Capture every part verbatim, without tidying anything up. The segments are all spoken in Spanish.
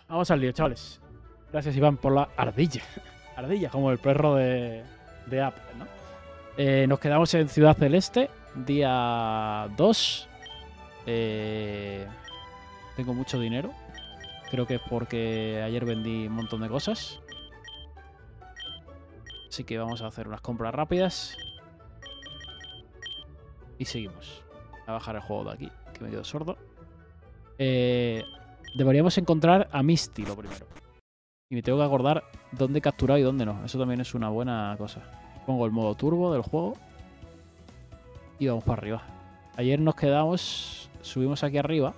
vamos al lío, chavales. Gracias, Iván, por la ardilla. Ardilla, como el perro de, de Apple, ¿no? Eh, nos quedamos en Ciudad Celeste, día dos. Eh, tengo mucho dinero. Creo que es porque ayer vendí un montón de cosas. Así que vamos a hacer unas compras rápidas. Y seguimos. Voy a bajar el juego de aquí, que me quedo sordo. Eh, deberíamos encontrar a Misty lo primero. Y me tengo que acordar dónde he capturado y dónde no. Eso también es una buena cosa. Pongo el modo turbo del juego. Y vamos para arriba. Ayer nos quedamos... Subimos aquí arriba.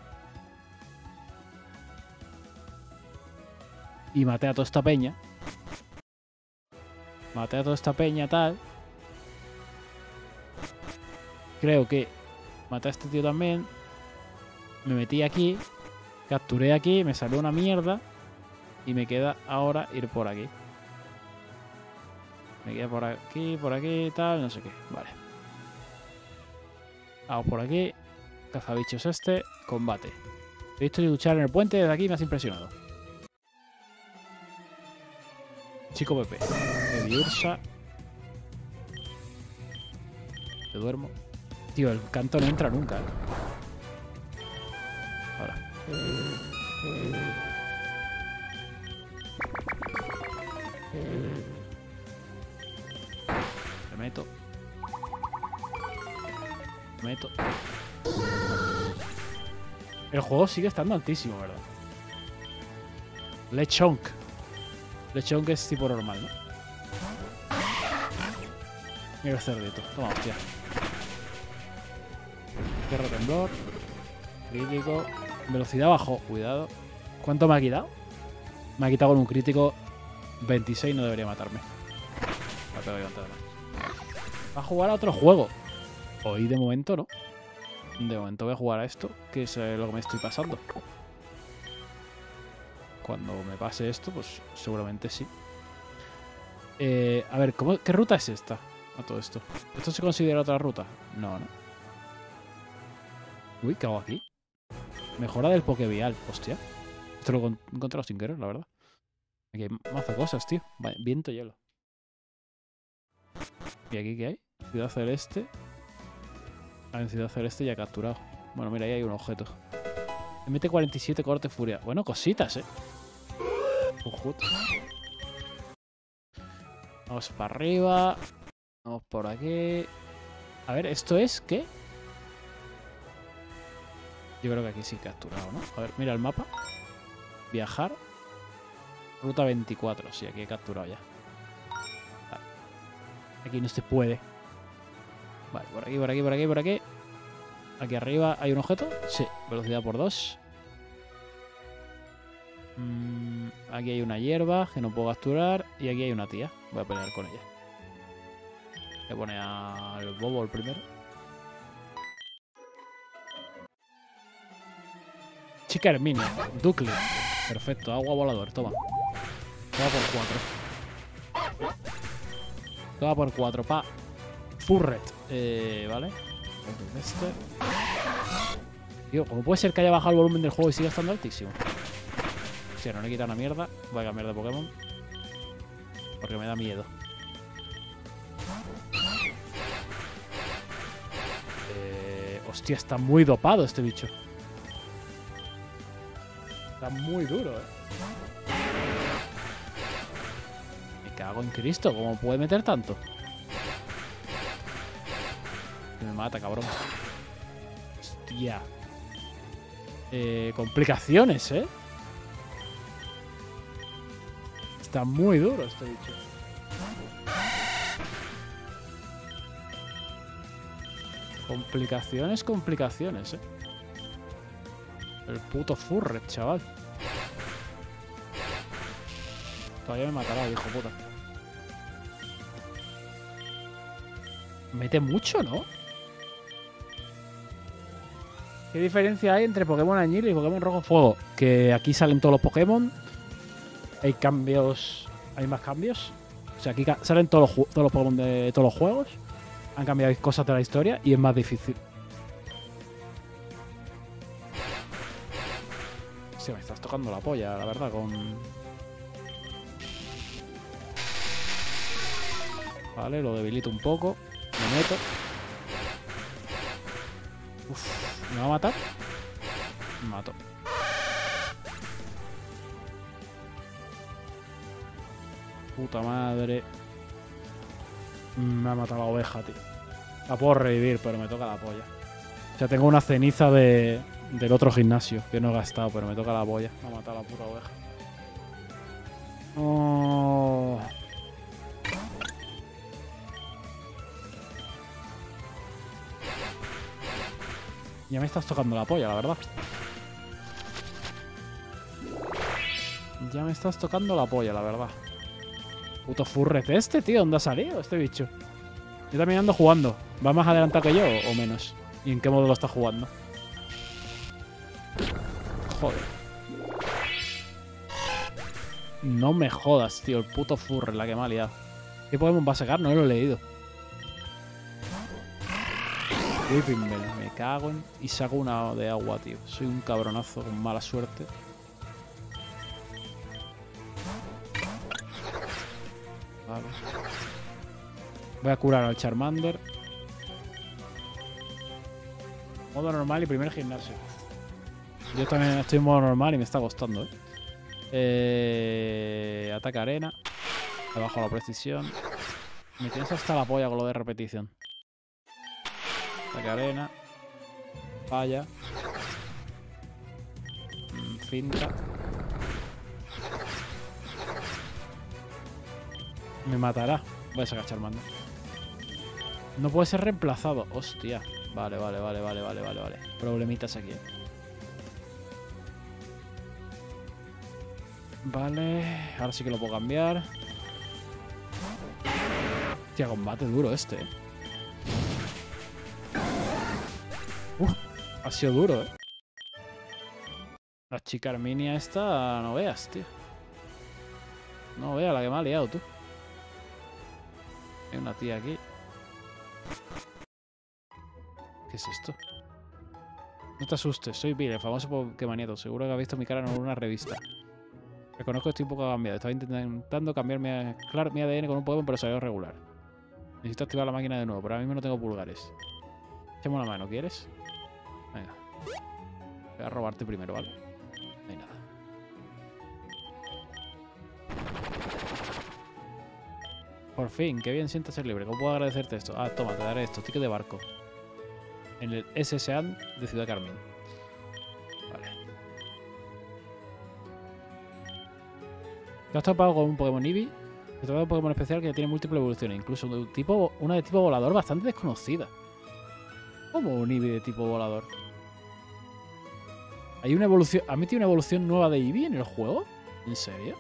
Y maté a toda esta peña. Maté a toda esta peña, tal. Creo que maté a este tío también. Me metí aquí. Capturé aquí. Me salió una mierda. Y me queda ahora ir por aquí. Me queda por aquí, por aquí, tal, no sé qué. Vale. Vamos por aquí. Cazabichos este. Combate. He visto luchar en el puente. Desde aquí me has impresionado. Chico Pepe. Baby Ursa. Te duermo. Tío, el canto no entra nunca, ¿eh? Ahora. Me meto. Me meto. El juego sigue estando altísimo, ¿verdad? Lechonk. Lechonk es tipo normal, ¿no? Mira el cerdito. Toma, hostia. Tierra temblor. Crítico. Velocidad bajo. Cuidado. ¿Cuánto me ha quitado? Me ha quitado con un crítico veintiséis. No debería matarme. Me ha pegado levantada más. Va a jugar a otro juego. Hoy de momento no. De momento voy a jugar a esto, que es lo que me estoy pasando. Cuando me pase esto, pues seguramente sí. Eh, a ver, ¿cómo, ¿qué ruta es esta? A todo esto. ¿Esto se considera otra ruta? No, no. Uy, ¿qué hago aquí? Mejora del Pokevial. Hostia. Esto lo he encontrado sin querer, la verdad. Aquí hay mazo cosas, tío. Vale, viento hielo. ¿Y aquí qué hay? Ciudad Celeste. Ah, en Ciudad Celeste ya he capturado. Bueno, mira, ahí hay un objeto. M T cuarenta y siete corte furia. Bueno, cositas, eh. Ujut. Vamos para arriba. Vamos por aquí. A ver, ¿esto es qué? Yo creo que aquí sí he capturado, ¿no? A ver, mira el mapa. Viajar. Ruta veinticuatro. Sí, aquí he capturado ya. Vale. Aquí no se puede. Vale, por aquí, por aquí, por aquí, por aquí. Aquí arriba hay un objeto. Sí, velocidad por dos. Mm, aquí hay una hierba que no puedo capturar. Y aquí hay una tía. Voy a pelear con ella. Voy a poner al bobo el primero. Chica Herminia. Duckley. Perfecto, agua volador. Toma. Toma por cuatro. Toma por cuatro, pa. Furret. Eh, vale. Este. Tío, ¿cómo puede ser que haya bajado el volumen del juego y siga estando altísimo? Si no le he quitado una mierda. Voy a cambiar de Pokémon. Porque me da miedo. Eh, hostia, está muy dopado este bicho. Está muy duro, eh. Me cago en Cristo. ¿Cómo puede meter tanto? Me mata, cabrón. Hostia. Eh, complicaciones, ¿eh? Está muy duro este bicho. Complicaciones, complicaciones, ¿eh? El puto Furret, chaval. Todavía me matará, hijo puta. Mete mucho, ¿no? ¿Qué diferencia hay entre Pokémon Añil y Pokémon Rojo Fuego? Que aquí salen todos los Pokémon. Hay cambios. Hay más cambios. O sea, aquí salen todos los, todos los Pokémon de todos los juegos. Han cambiado cosas de la historia y es más difícil. Hostia, me estás tocando la polla, la verdad, con... Vale, lo debilito un poco. Me meto. Uf, ¿me va a matar? Me mato. Puta madre. Me ha matado la oveja, tío. La puedo revivir, pero me toca la polla. O sea, tengo una ceniza de, del otro gimnasio que no he gastado, pero me toca la polla. Me ha matado la puta oveja. Oh. Ya me estás tocando la polla, la verdad. Ya me estás tocando la polla, la verdad. Puto furret este, tío. ¿Dónde ha salido este bicho? Yo también ando jugando. ¿Va más adelantado que yo o menos? ¿Y en qué modo lo está jugando? Joder. No me jodas, tío. El puto furret, la que me ha liado. ¿Qué Pokémon va a sacar? No lo he leído. Whipping Bell, me cago en... Y saco una de agua, tío. Soy un cabronazo con mala suerte. Vale. Voy a curar al Charmander. Modo normal y primer gimnasio. Yo también estoy en modo normal y me está costando, ¿eh? eh ataque arena. Le bajo la precisión. Me tienes hasta la polla con lo de repetición. Ataque arena. Falla. Mm, finta. Me matará. Voy a sacar Charmander. No puede ser reemplazado. Hostia. Vale, vale, vale, vale, vale, vale, vale. Problemitas aquí. Vale. Ahora sí que lo puedo cambiar. Hostia, combate duro este, eh. Uf, ha sido duro, eh. La chica Arminia esta, no veas, tío. No veas la que me ha liado, tú. Hay una tía aquí. ¿Qué es esto? No te asustes, soy Bill, el famoso Pokémonieto. Seguro que has visto mi cara en alguna revista. Reconozco que estoy un poco cambiado. Estaba intentando cambiar mi, claro, mi A D N con un Pokémon, pero salió regular. Necesito activar la máquina de nuevo, pero ahora mismo no tengo pulgares. Echame una mano, ¿quieres? Venga. Voy a robarte primero, ¿vale? No hay nada. Por fin, qué bien siento ser libre. ¿Cómo puedo agradecerte esto? Ah, toma, te daré esto. Ticket de barco. En el S S A de Ciudad Carmín. Vale. Te has topado con un Pokémon Eevee. Te toca un Pokémon especial que tiene múltiples evoluciones. Incluso de tipo, una de tipo volador bastante desconocida. ¿Cómo un Eevee de tipo volador? Hay una evolución... ¿Ha metido una evolución nueva de Eevee en el juego? ¿En serio?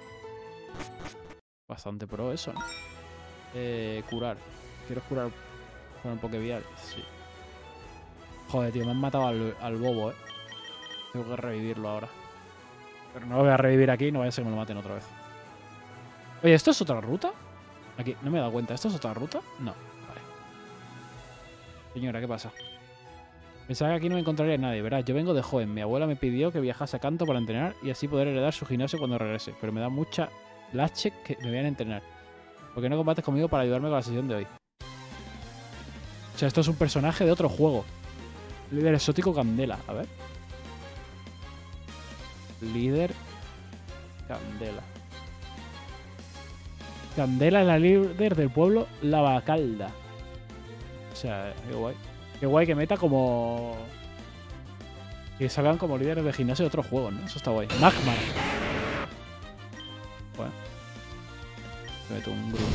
Bastante pro eso, ¿no? Eh, curar. ¿Quieres curar con el Pokévial? Sí. Joder, tío, me han matado al, al bobo, eh. Tengo que revivirlo ahora. Pero no lo voy a revivir aquí, no vaya a ser que me lo maten otra vez. Oye, ¿esto es otra ruta? Aquí, no me he dado cuenta. ¿Esto es otra ruta? No, vale. Señora, ¿qué pasa? Pensaba que aquí no me encontraría nadie. Verás, yo vengo de joven. Mi abuela me pidió que viajase a Kanto para entrenar y así poder heredar su gimnasio cuando regrese. Pero me da mucha lache que me vayan a entrenar. ¿Por qué no combates conmigo para ayudarme con la sesión de hoy? O sea, esto es un personaje de otro juego. Líder exótico Candela. A ver. Líder Candela. Candela es la líder del pueblo Lavacalda. O sea, qué guay. Qué guay que meta como... Que salgan como líderes de gimnasio de otros juegos, ¿no? Eso está guay. Magmar. Bueno. Me meto un grupo.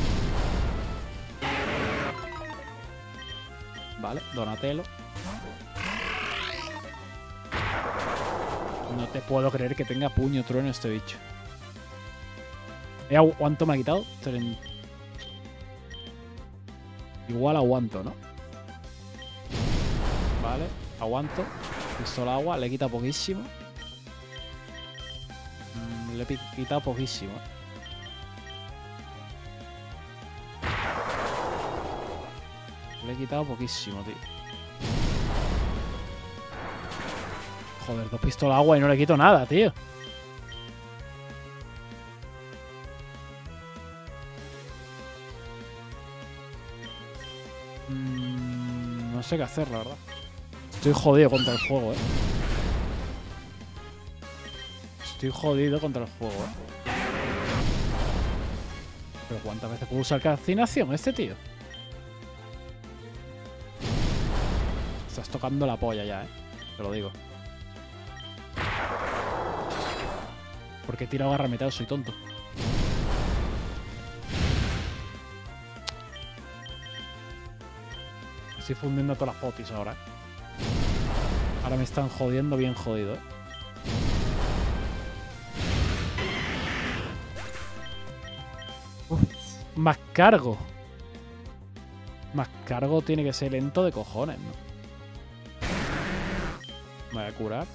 Vale, Donatello. No te puedo creer que tenga puño trueno este bicho. ¿Cuánto me ha quitado? Igual aguanto, ¿no? Vale, aguanto. Pistola agua, le he quitado poquísimo. Mm, le he quitado poquísimo. Le he quitado poquísimo, tío. Joder, dos pistolas agua y no le quito nada, tío. Mm, no sé qué hacer, la verdad. Estoy jodido contra el juego, eh. Estoy jodido contra el juego, eh. Pero ¿cuántas veces puedo usar calcinación este tío? Estás tocando la polla ya, eh. Te lo digo. Porque he tirado garra metal, soy tonto. Estoy fundiendo todas las potis ahora, eh. Ahora me están jodiendo bien jodido, eh. Uf, más cargo. Más cargo tiene que ser lento de cojones, ¿no? Me voy a curar.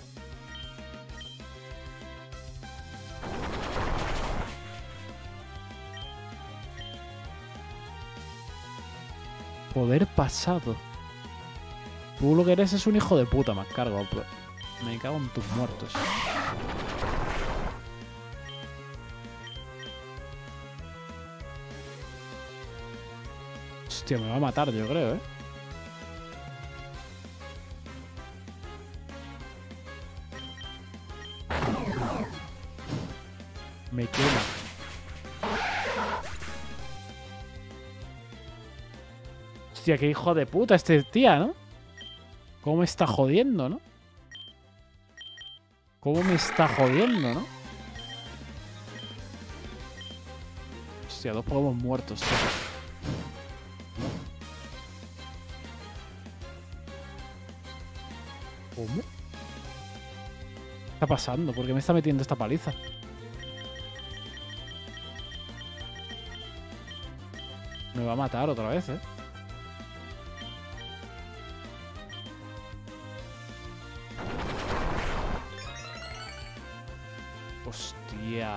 Poder pasado. Tú lo que eres es un hijo de puta, más cargo. Me cago en tus muertos. Hostia, me va a matar, yo creo, ¿eh? Me quema. Hostia, qué hijo de puta este tía, ¿no? ¿Cómo me está jodiendo, no? ¿Cómo me está jodiendo, no? Hostia, dos Pokémon muertos, tío. ¿Cómo? ¿Qué está pasando? ¿Por qué me está metiendo esta paliza? Me va a matar otra vez, ¿eh? Hostia.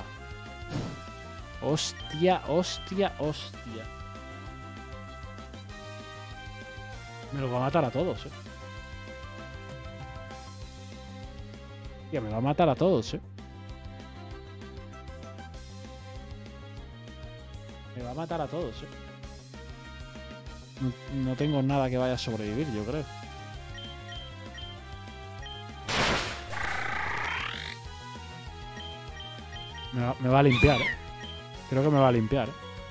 Hostia, hostia, hostia. Me los va a matar a todos, eh. Hostia, me va a matar a todos, eh. Me va a matar a todos, eh. No, no tengo nada que vaya a sobrevivir, yo creo. Me va, me va a limpiar, ¿eh? Creo que me va a limpiar, ¿eh?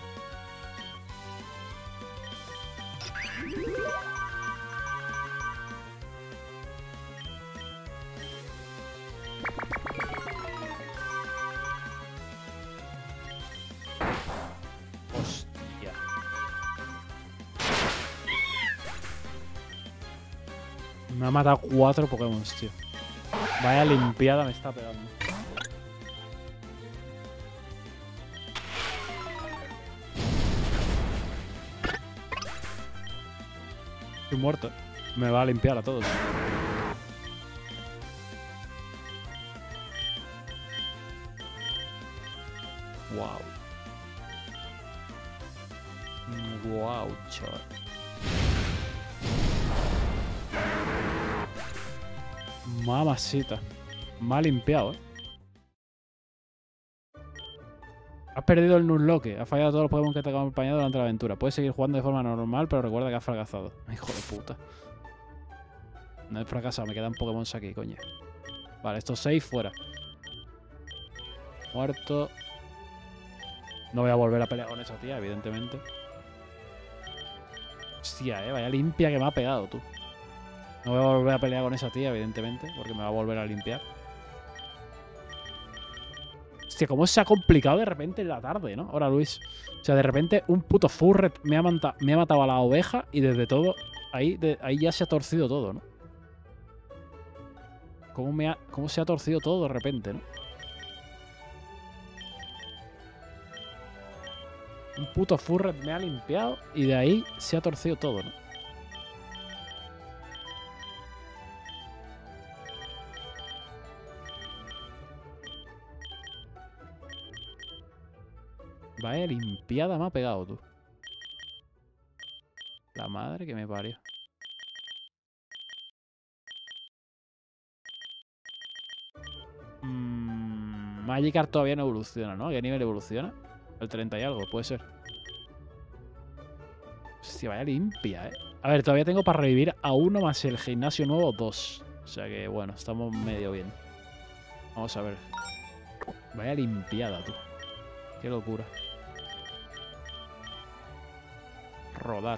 Hostia. Me ha matado cuatro Pokémon, tío. Vaya limpiada me está pegando. Estoy muerto. Me va a limpiar a todos. Wow. Wow, chaval. Mamacita. Me ha limpiado, eh. Has perdido el Nuzlocke. Has fallado todos los Pokémon que te han acompañado durante la aventura. Puedes seguir jugando de forma normal, pero recuerda que has fracasado. Hijo de puta. No he fracasado, me quedan Pokémon aquí, coño. Vale, estos seis fuera. Muerto. No voy a volver a pelear con esa tía, evidentemente. Hostia, eh, vaya limpia que me ha pegado, tú. No voy a volver a pelear con esa tía, evidentemente, porque me va a volver a limpiar. Hostia, cómo se ha complicado de repente en la tarde, ¿no? Ahora, Luis. O sea, de repente un puto Furret me ha, me ha matado a la oveja y desde todo... Ahí, de, ahí ya se ha torcido todo, ¿no? ¿Cómo, me ha, ¿Cómo se ha torcido todo de repente, no? Un puto Furret me ha limpiado y de ahí se ha torcido todo, ¿no? Vaya limpiada me ha pegado, tú. La madre que me parió. Mm, Magikarp todavía no evoluciona, ¿no? ¿A qué nivel evoluciona? El treinta y algo, puede ser. Hostia, vaya limpia, ¿eh? A ver, todavía tengo para revivir a uno más el gimnasio nuevo, dos. O sea que, bueno, estamos medio bien. Vamos a ver. Vaya limpiada, tú. Qué locura. Rodar.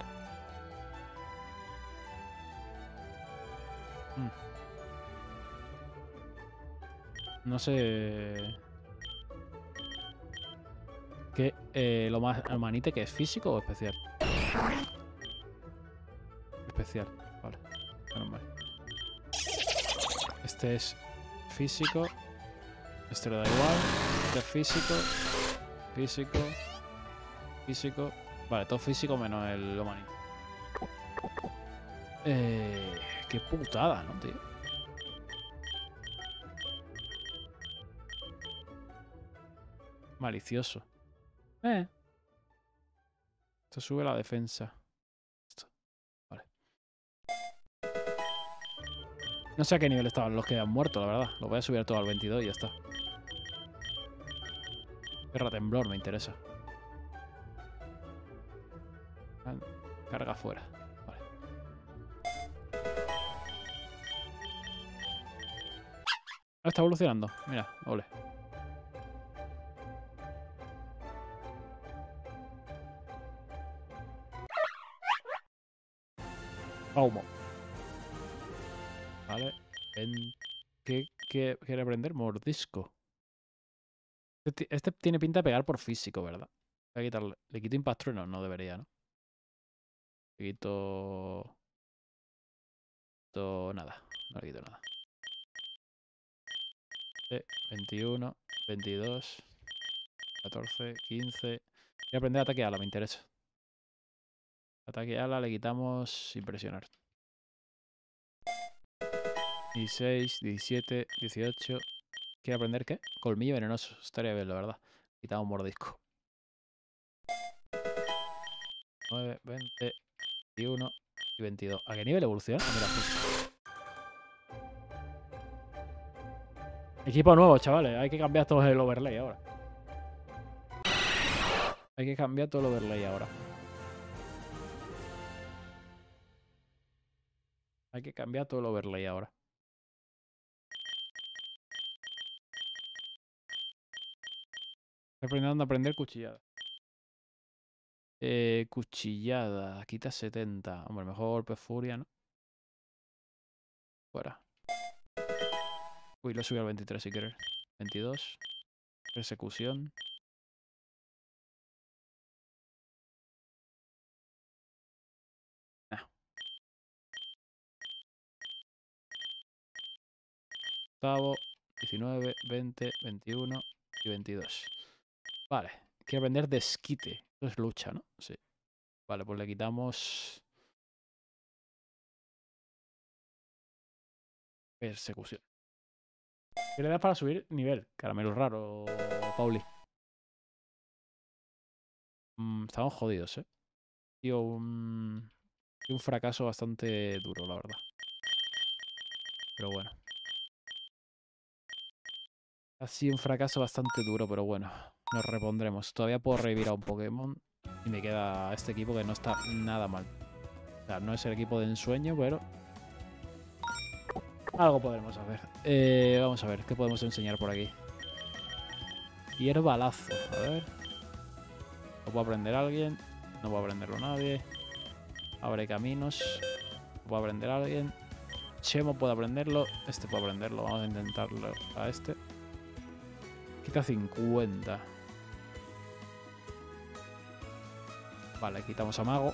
Mm. No sé... ¿Qué? Eh, lo más manite, que es físico o especial? Especial, vale. Menos mal. Este es físico. Este le da igual. Este es físico. Físico. Físico. Vale, todo físico menos el lo manite. Eh, qué putada, ¿no, tío? Malicioso. Eh. Esto sube la defensa. Esto. Vale. No sé a qué nivel estaban los que han muerto, la verdad. Lo voy a subir todo al veintidós y ya está. Guerra temblor me interesa. Carga fuera. Vale. Ah, está evolucionando. Mira, ole. Baumo. Vale. En... ¿Qué, qué quiere aprender? Mordisco. Este, este tiene pinta de pegar por físico, ¿verdad? Voy a quitarle. ¿Le quito impacto? No, no debería, ¿no? Le quito... quito... nada. No le quito nada. veintiuno, veintidós, catorce, quince. Voy a aprender ataque ala, me interesa. Ataque ala, le quitamos impresionar. dieciséis, diecisiete, dieciocho. ¿Quiere aprender qué? Colmillo venenoso. Estaría bien, la verdad. Quitamos mordisco. nueve, veinte, veintiuno y veintidós. ¿A qué nivel evoluciona? Ah, mira, justo. Equipo nuevo, chavales. Hay que cambiar todo el overlay ahora. Hay que cambiar todo el overlay ahora. Hay que cambiar todo el overlay ahora. Estoy aprendiendo a aprender cuchillada. Eh, cuchillada. Quita setenta. Hombre, mejor golpe furia, ¿no? Fuera. Uy, lo subí al veintitrés si quieres. veintidós. Persecución. Nah. Octavo. diecinueve, veinte, veintiuno y veintidós. Vale. Quiero aprender desquite. Esto es lucha, ¿no? Sí. Vale, pues le quitamos... persecución. ¿Qué le das para subir nivel? Caramelo raro, Pauli. Mm, estamos jodidos, ¿eh? Tío, un... un fracaso bastante duro, la verdad. Pero bueno. Ha sido un fracaso bastante duro, pero bueno. Nos repondremos. Todavía puedo revivir a un Pokémon. Y me queda este equipo que no está nada mal. O sea, no es el equipo de ensueño, pero... algo podremos hacer. Eh, vamos a ver, ¿qué podemos enseñar por aquí? Hierbalazo, a ver. ¿Lo puede aprender alguien? No puede aprenderlo nadie. Abre caminos. ¿Lo puede aprender alguien? Chemo puede aprenderlo. Este puede aprenderlo. Vamos a intentarlo a este. Quita cincuenta. Vale, quitamos a Mago.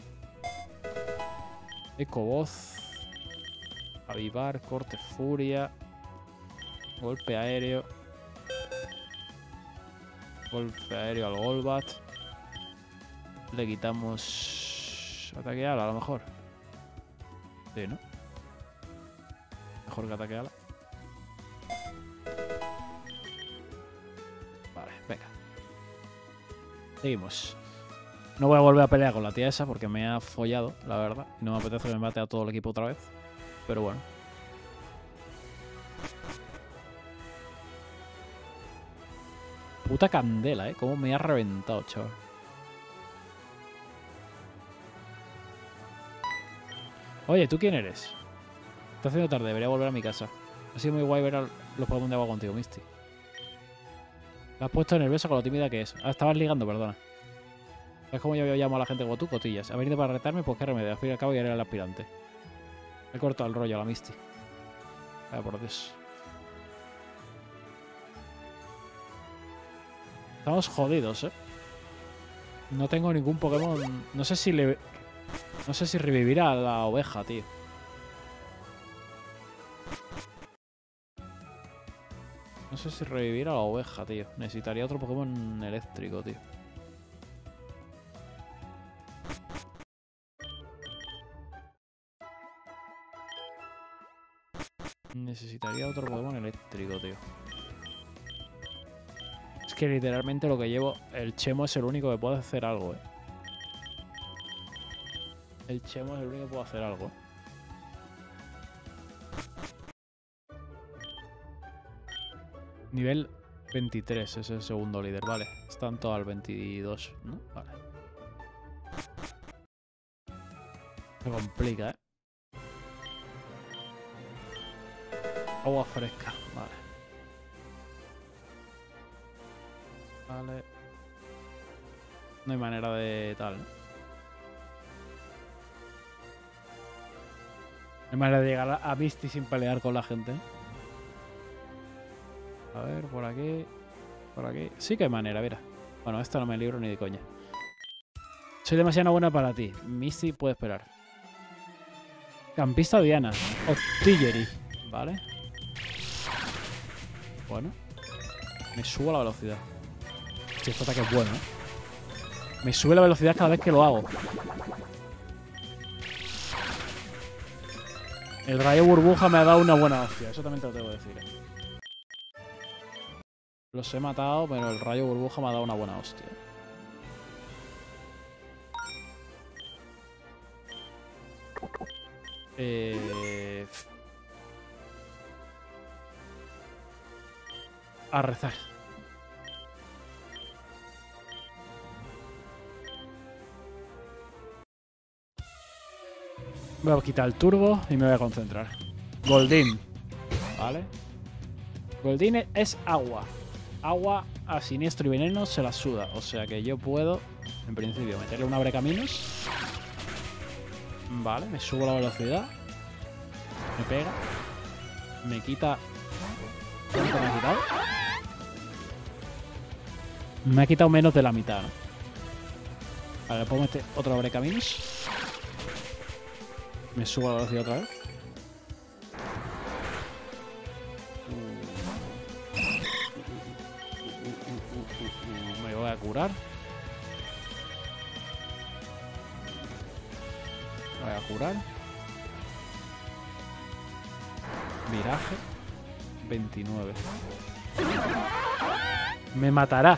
Ecovoz. Avivar, corte furia. Golpe aéreo. Golpe aéreo al Golbat. Le quitamos ataque ala a lo mejor. Sí, ¿no? Mejor que ataque ala. Vale, venga. Seguimos. No voy a volver a pelear con la tía esa porque me ha follado, la verdad. Y no me apetece que me mate a todo el equipo otra vez. Pero bueno. Puta candela, ¿eh? Cómo me ha reventado, chaval. Oye, ¿tú quién eres? Está haciendo tarde, debería volver a mi casa. Ha sido muy guay ver a los Pokémon de agua contigo, Misty. Te has puesto nerviosa con lo tímida que es. Ah, estabas ligando, perdona. ¿Sabes cómo yo llamo a la gente como tú? Cotillas. ¿Ha venido para retarme? Pues qué remedio. Al fin y al cabo ya era el aspirante. He cortado el rollo a la Misty. Vaya por Dios. Estamos jodidos, ¿eh? No tengo ningún Pokémon... No sé si le... No sé si revivirá a la oveja, tío. No sé si revivir a la oveja, tío. Necesitaría otro Pokémon eléctrico, tío. Necesitaría otro Pokémon eléctrico, tío. Es que literalmente lo que llevo... El Chemo es el único que puede hacer algo, eh. El Chemo es el único que puede hacer algo. Nivel veintitrés es el segundo líder, vale. Están todos al veintidós, ¿no? Vale. Se complica, ¿eh? Agua fresca, vale. Vale. No hay manera de tal, ¿no? No hay manera de llegar a Misty sin pelear con la gente. A ver, por aquí. Por aquí. Sí que hay manera, mira. Bueno, esto no me libro ni de coña. Soy demasiado buena para ti. Misty puede esperar. Campista Diana. Octillery. Vale. Bueno. Me subo la velocidad. Hostia, este ataque es bueno, ¿eh? Me sube la velocidad cada vez que lo hago. El rayo burbuja me ha dado una buena hostia. Eso también te lo tengo que decir, ¿eh? Los he matado, pero el rayo burbuja me ha dado una buena hostia. Eh... A rezar. Voy a quitar el turbo y me voy a concentrar. Goldeen. Vale. Goldeen es agua. Agua a siniestro y veneno se la suda. O sea que yo puedo, en principio, meterle un abrecaminos. Vale, me subo la velocidad. Me pega. Me quita... ¿Cuánto me ha quitado? Me ha quitado menos de la mitad, ¿no? Vale, le puedo meter otro abrecaminos. Me subo la velocidad otra vez. Me voy a curar. Me voy a curar. Viraje. veintinueve. Me matará.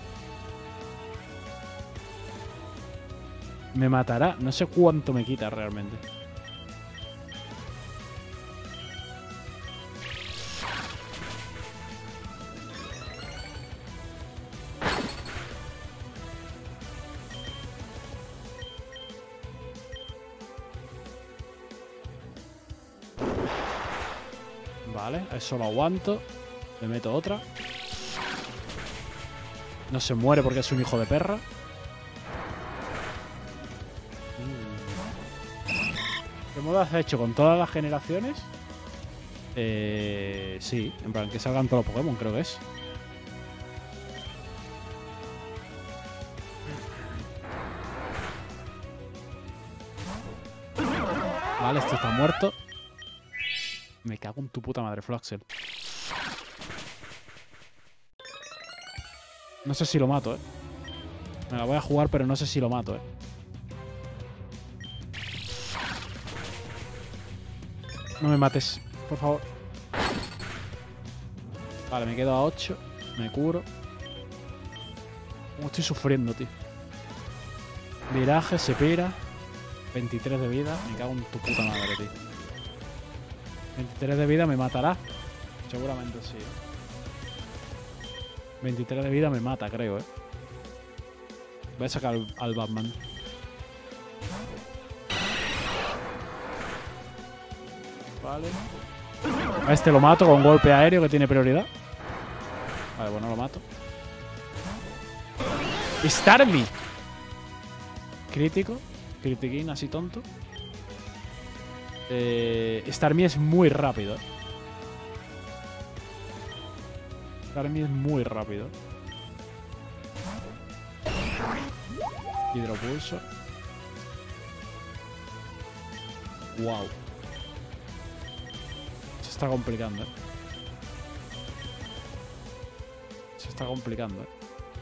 Me matará. No sé cuánto me quita realmente. Vale, eso lo aguanto. Le meto otra. No se muere porque es un hijo de perra. ¿Qué modo has hecho con todas las generaciones? Eh, sí, en plan que salgan todos los Pokémon, creo que es. Vale, este está muerto. Me cago en tu puta madre, Fluxel. No sé si lo mato, eh. Me la voy a jugar, pero no sé si lo mato, eh. No me mates, por favor. Vale, me quedo a ocho. Me curo. Como estoy sufriendo, tío. Viraje, se pira. veintitrés de vida. Me cago en tu puta madre, tío. veintitrés de vida me matará. Seguramente sí. veintitrés de vida me mata, creo, eh. Voy a sacar al, al Batman. Vale. A este lo mato con golpe aéreo que tiene prioridad. Vale, bueno, lo mato. Starmie. Crítico. Critiquín, así tonto. Eh, Starmie es muy rápido. Eh. Starmie es muy rápido. Hidropulso. Wow. Se está complicando, eh. Se está complicando, eh.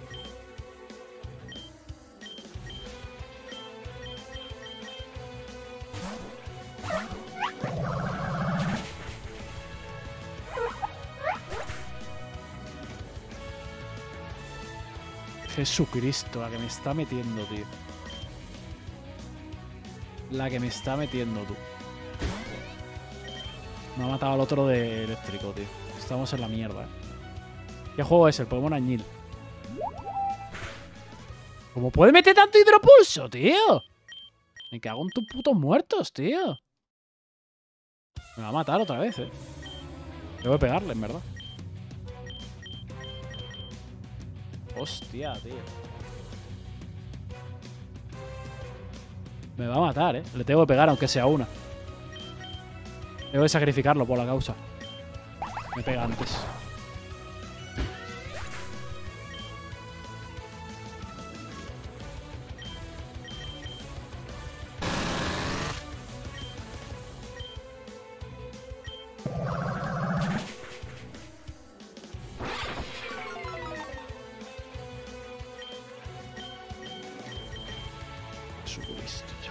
Jesucristo, la que me está metiendo, tío. La que me está metiendo, tú. Me ha matado al otro de eléctrico, tío. Estamos en la mierda, eh. ¿Qué juego es el Pokémon Añil? ¿Cómo puede meter tanto hidropulso, tío? Me cago en tus putos muertos, tío. Me va a matar otra vez, eh. Debo pegarle, en verdad. Hostia, tío. Me va a matar, eh. Le tengo que pegar aunque sea una. Tengo que sacrificarlo por la causa. Me pega antes. Jesucristo, tío.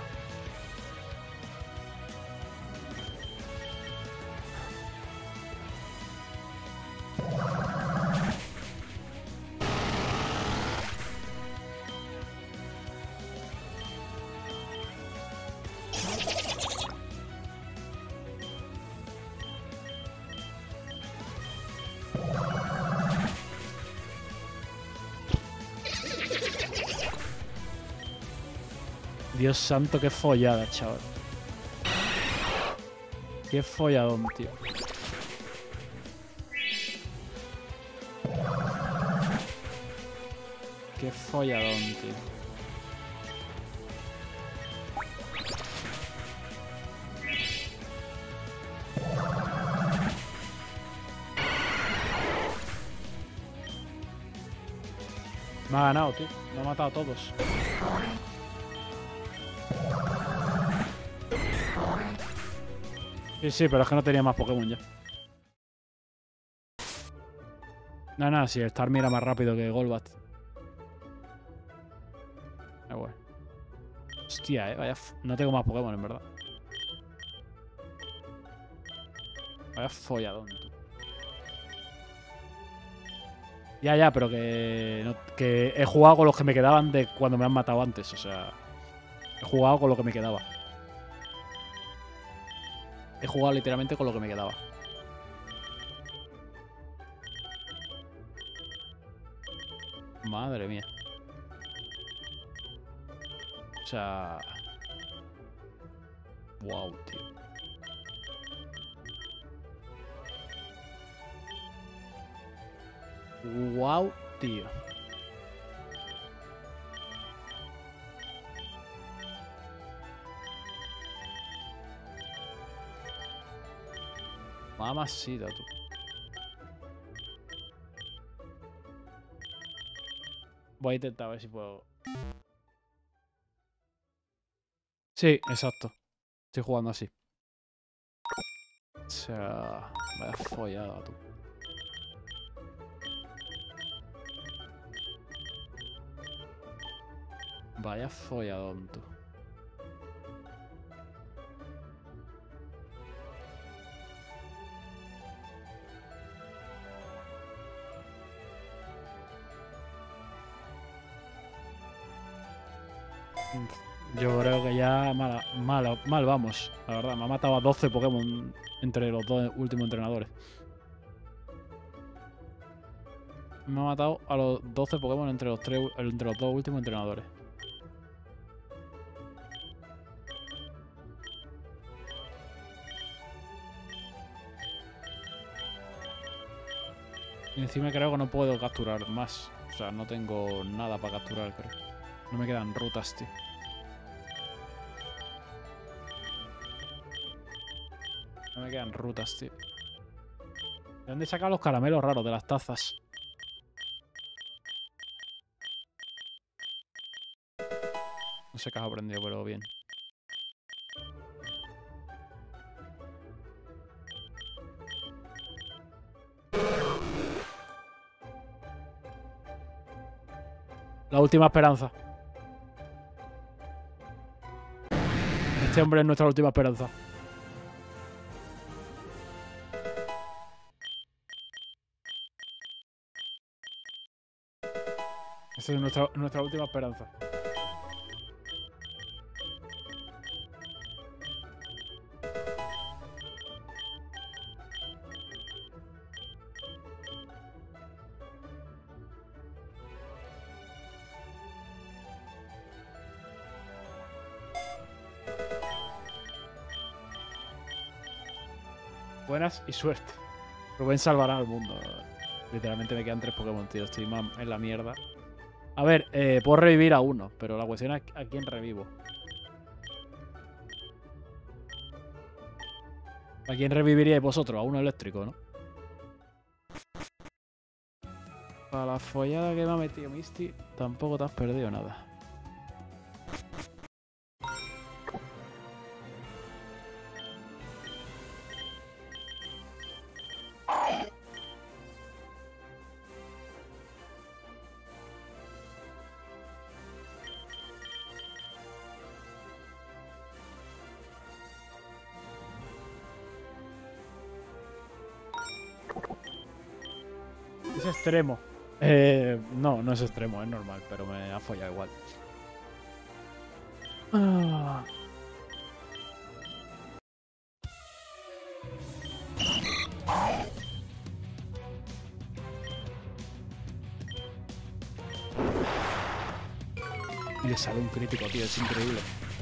Dios santo, qué follada, chaval. Qué folladón, tío. Qué folladón, tío. Me ha ganado, tío. Me ha matado a todos. Sí, sí, pero es que no tenía más Pokémon ya. No, no, si el Starmie era más rápido que Golbat. Ah, bueno. Hostia, eh. Vaya f no tengo más Pokémon, en verdad. Vaya folladón, tú. Ya, ya, pero que, no, que he jugado con los que me quedaban de cuando me han matado antes. O sea, he jugado con lo que me quedaba. He jugado literalmente con lo que me quedaba. Madre mía. O sea... Wow, tío. Wow, tío. Mamacita, tú. Voy a intentar a ver si puedo. Sí, exacto. Estoy jugando así. O sea, vaya follada, tú. Vaya folladón, tú. Yo creo que ya mal, mal, mal vamos, la verdad. Me ha matado a doce Pokémon entre los dos últimos entrenadores. Me ha matado a los doce Pokémon entre los, tres, entre los dos últimos entrenadores. Y encima creo que no puedo capturar más. O sea, no tengo nada para capturar, creo. No me quedan rutas, tío. No me quedan rutas, tío. ¿De dónde he sacado los caramelos raros de las tazas? No sé qué has aprendido, pero bien. La última esperanza. Este hombre es nuestra última esperanza. Esta es nuestra, nuestra última esperanza. Buenas y suerte. Rubén salvará al mundo. Literalmente me quedan tres Pokémon, tío. Estoy más en la mierda. A ver, eh, puedo revivir a uno, pero la cuestión es a quién revivo. ¿A quién reviviríais vosotros? A uno eléctrico, ¿no? Para la follada que me ha metido Misty, tampoco te has perdido nada. Es extremo. Eh, no, no es extremo, es normal, pero me ha follado igual. Ah. Y le sale un crítico, tío, es increíble.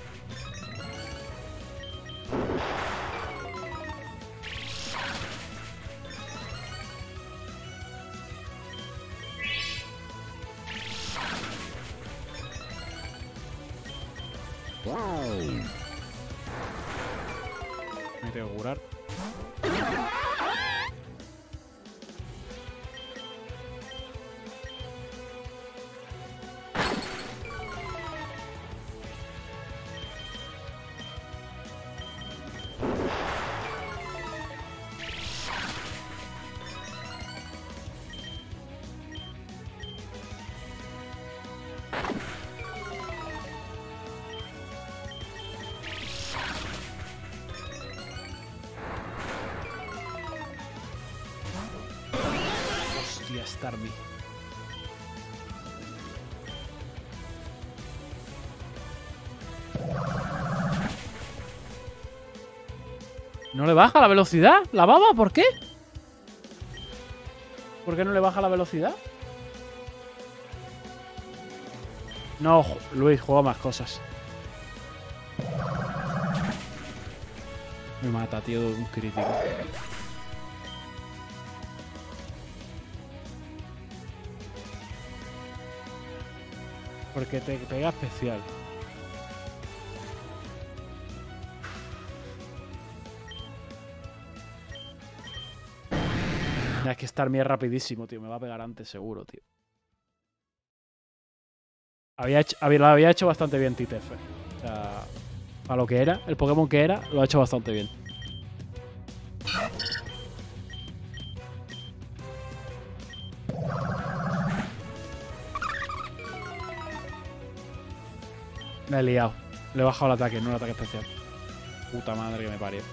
Me tengo que curar. Starmie. ¿No le baja la velocidad? ¿La baba? ¿Por qué? ¿Por qué no le baja la velocidad? No, Luis, juega más cosas. Me mata, tío, un crítico. Porque te pega especial. Es que Starmie es rapidísimo, tío. Me va a pegar antes, seguro, tío. Había hecho, había, lo había hecho bastante bien Titef. O sea, para lo que era, el Pokémon que era, lo ha hecho bastante bien. Me he liado. Le he bajado el ataque, no el ataque especial. Puta madre que me parió.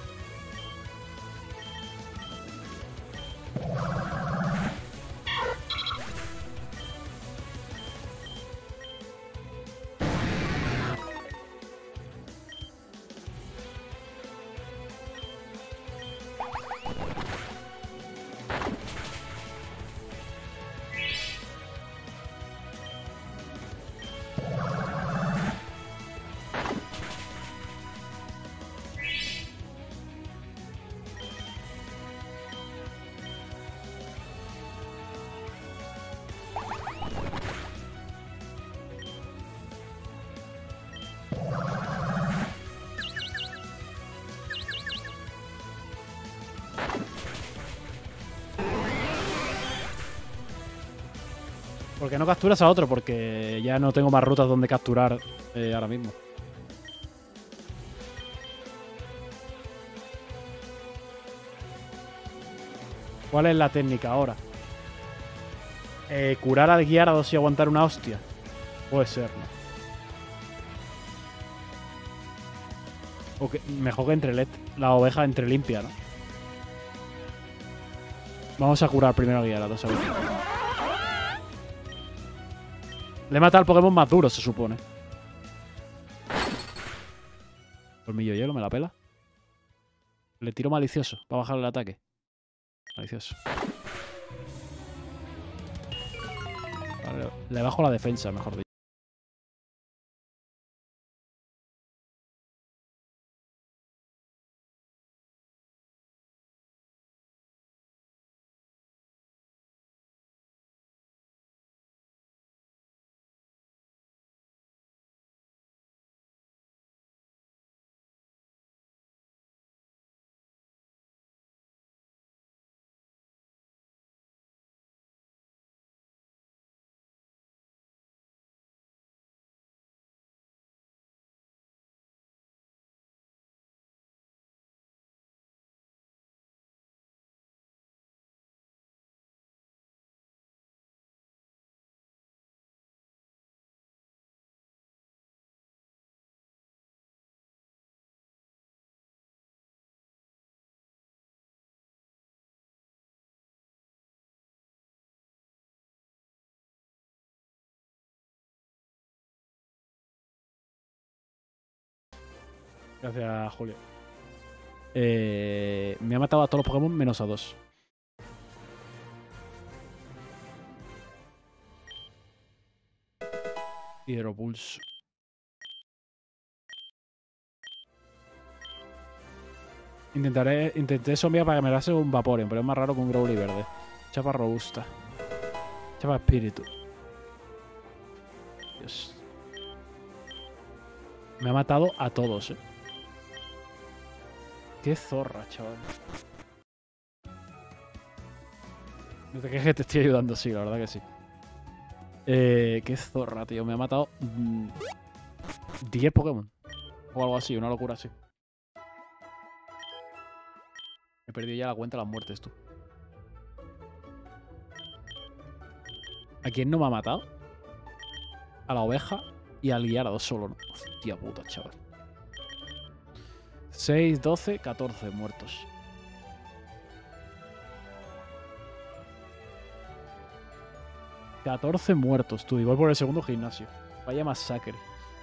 ¿Por qué no capturas a otro? Porque ya no tengo más rutas donde capturar eh, ahora mismo. ¿Cuál es la técnica ahora? Eh, curar al Gyarados y aguantar una hostia. Puede ser, ¿no? O que, mejor que entre la oveja entre limpia, ¿no? Vamos a curar primero a Gyarados, a ver. Le he matado al Pokémon más duro, se supone. Colmillo hielo, me la pela. Le tiro malicioso para bajar el ataque. Malicioso. Vale, le bajo la defensa, mejor dicho. Gracias, Julio. Eh, me ha matado a todos los Pokémon menos a dos. Hidropulso. Intentaré, intenté zombiar para que me dase un Vaporeon, pero es más raro que un Growly verde. Chapa robusta. Chapa espíritu. Dios. Me ha matado a todos, eh. Qué zorra, chaval. No te quejes, te estoy ayudando, sí, la verdad que sí. Eh, qué zorra, tío. Me ha matado mmm, diez Pokémon. O algo así, una locura así. He perdido ya la cuenta de las muertes, tú. ¿A quién no me ha matado? A la oveja y al Gyarados solo, ¿no? Hostia puta, chaval. seis, doce, catorce muertos. catorce muertos, tú. Igual por el segundo gimnasio. Vaya masacre.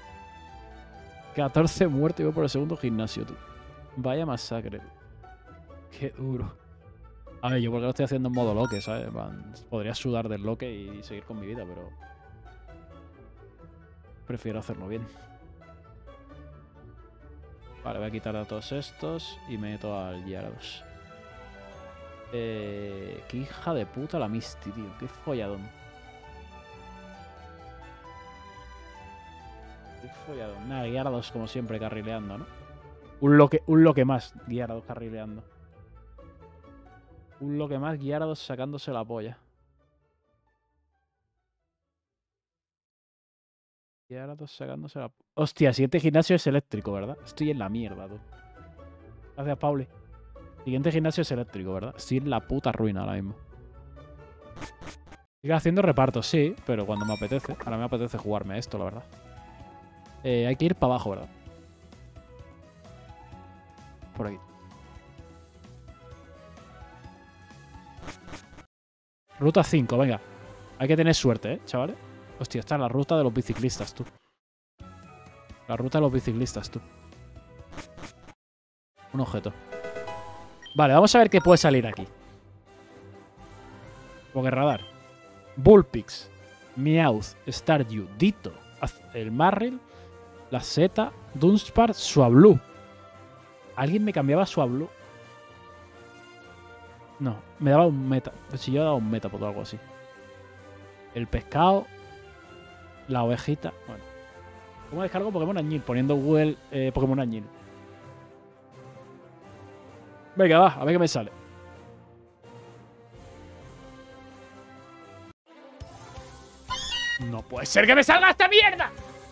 catorce muertos igual por el segundo gimnasio, tú. Vaya masacre. Qué duro. A ver, yo porque lo estoy haciendo en modo loque, ¿sabes? Podría sudar del loque y seguir con mi vida, pero... prefiero hacerlo bien. Vale, voy a quitar a todos estos y me meto al Gyarados. Eh, qué hija de puta la Misty, tío. Qué folladón. Qué folladón. Nada, Gyarados como siempre carrileando, ¿no? Un loque, un loque más, Gyarados carrileando. Un loque más, Gyarados sacándose la polla. Gyarados sacándose la... Hostia, siguiente gimnasio es eléctrico, ¿verdad? Estoy en la mierda, tú. Gracias, Pauli. Siguiente gimnasio es eléctrico, ¿verdad? Estoy en la puta ruina ahora mismo. Sigo haciendo repartos, sí, pero cuando me apetece. Ahora me apetece jugarme a esto, la verdad. Eh, hay que ir para abajo, ¿verdad? Por aquí. Ruta cinco, venga. Hay que tener suerte, ¿eh, chavales? Hostia, esta es la ruta de los biciclistas, tú. La ruta de los biciclistas, tú. Un objeto. Vale, vamos a ver qué puede salir aquí. Pokéradar. Bullpix. Meowth. Staryu. Ditto. El Marril. La Zeta. Dunsparce. Swablu. ¿Alguien me cambiaba Swablu? No, me daba un meta. Si yo daba un meta por algo así. El pescado. La ovejita. Bueno. ¿Cómo descargo Pokémon Añil? Poniendo Google eh, Pokémon Añil. Venga, va, a ver qué me sale. No puede ser que me salga esta mierda.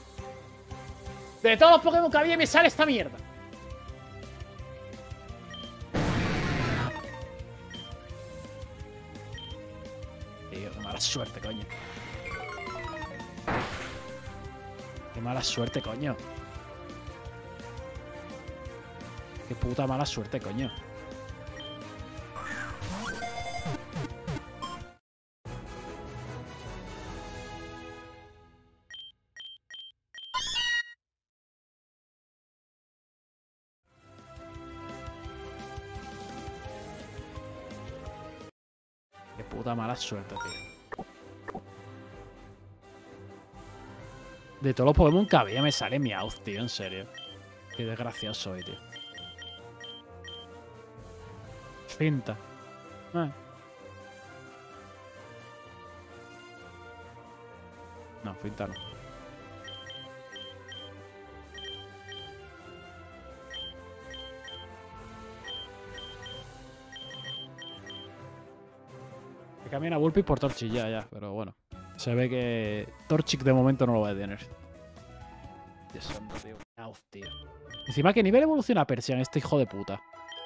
De todos los Pokémon que había me sale esta mierda. Tío, qué mala suerte, coño. Qué mala suerte, coño. Qué puta mala suerte, coño. Qué puta mala suerte, tío. De todos los Pokémon que había me sale Meowth, tío, en serio. Qué desgraciado soy, tío. Finta. Ah. No, finta no. Que cambien a Vulpix por Torchic, ya, ya. Pero bueno. Se ve que Torchic de momento no lo va a tener. Dios santo, tío. Meowth, tío. Encima, ¿qué nivel evoluciona Persian este hijo de puta?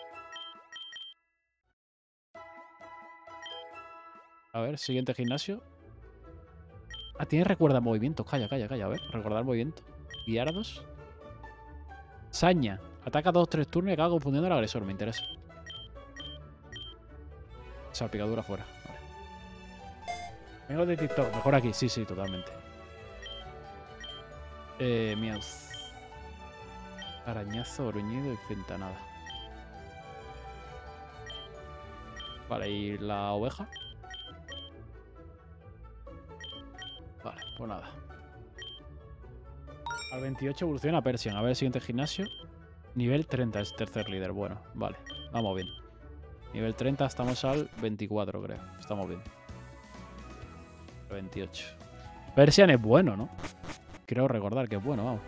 A ver, siguiente gimnasio. Ah, tiene recuerda movimientos. Calla, calla, calla. A ver, recordar movimiento. Guiardos. Saña. Ataca dos tres turnos y acaba confundiendo al agresor. Me interesa. Salpicadura fuera. Vale. Vengo de TikTok. Mejor aquí. Sí, sí, totalmente. Eh, Meowth. Arañazo, gruñido y fentanada. Vale, ¿y la oveja? Vale, pues nada. Al veintiocho evoluciona Persian. A ver el siguiente gimnasio. Nivel treinta es tercer líder. Bueno, vale. Vamos bien. Nivel treinta estamos al veinticuatro, creo. Estamos bien. veintiocho. Persian es bueno, ¿no? Creo recordar que es bueno, vamos.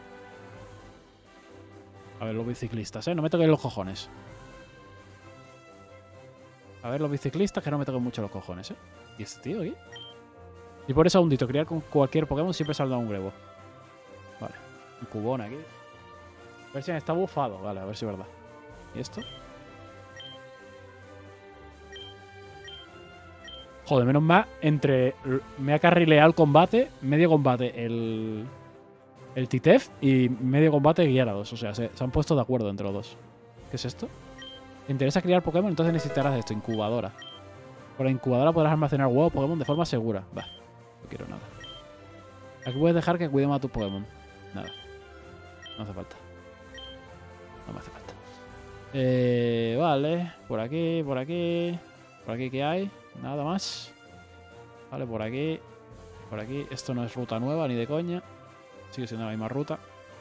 A ver, los biciclistas, ¿eh? No me toquen los cojones. A ver, los biciclistas, que no me toquen mucho los cojones, ¿eh? ¿Y este tío aquí? Y por eso, hundito, criar con cualquier Pokémon siempre saldrá un Grebo. Vale. Un cubón aquí. Persian está bufado. Vale, a ver si es verdad. ¿Y esto? Joder, menos mal, entre... Me ha carrileado el combate, medio combate el... El Titef y medio combate Gyarados. O sea, se, se han puesto de acuerdo entre los dos. ¿Qué es esto? ¿Te interesa criar Pokémon? Entonces necesitarás esto, incubadora. Con la incubadora podrás almacenar huevos Pokémon de forma segura. Va, no quiero nada. Aquí puedes dejar que cuidemos a tus Pokémon. Nada. No hace falta. No me hace falta. Eh, vale. Por aquí, por aquí. Por aquí, ¿qué hay? Nada más. Vale, por aquí. Por aquí. Esto no es ruta nueva, ni de coña. Sigue siendo la misma ruta.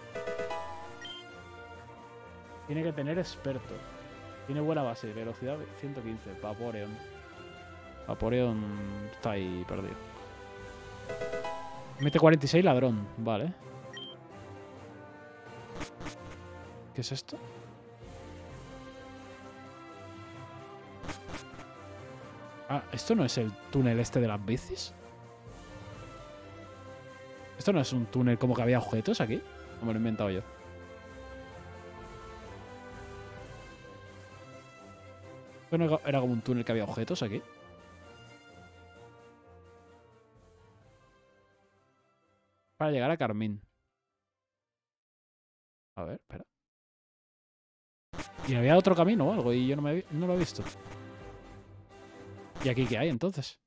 Tiene que tener experto. Tiene buena base. Velocidad ciento quince. Vaporeon. Vaporeon está ahí perdido. Mete cuarenta y seis ladrón. Vale. ¿Qué es esto? Ah, ¿esto no es el túnel este de las bicis? ¿Esto no es un túnel como que había objetos aquí? ¿O me lo he inventado yo? ¿Esto no era como un túnel que había objetos aquí? Para llegar a Carmín. A ver, espera. Y había otro camino o algo y yo no, me, no lo he visto. ¿Y aquí qué hay entonces?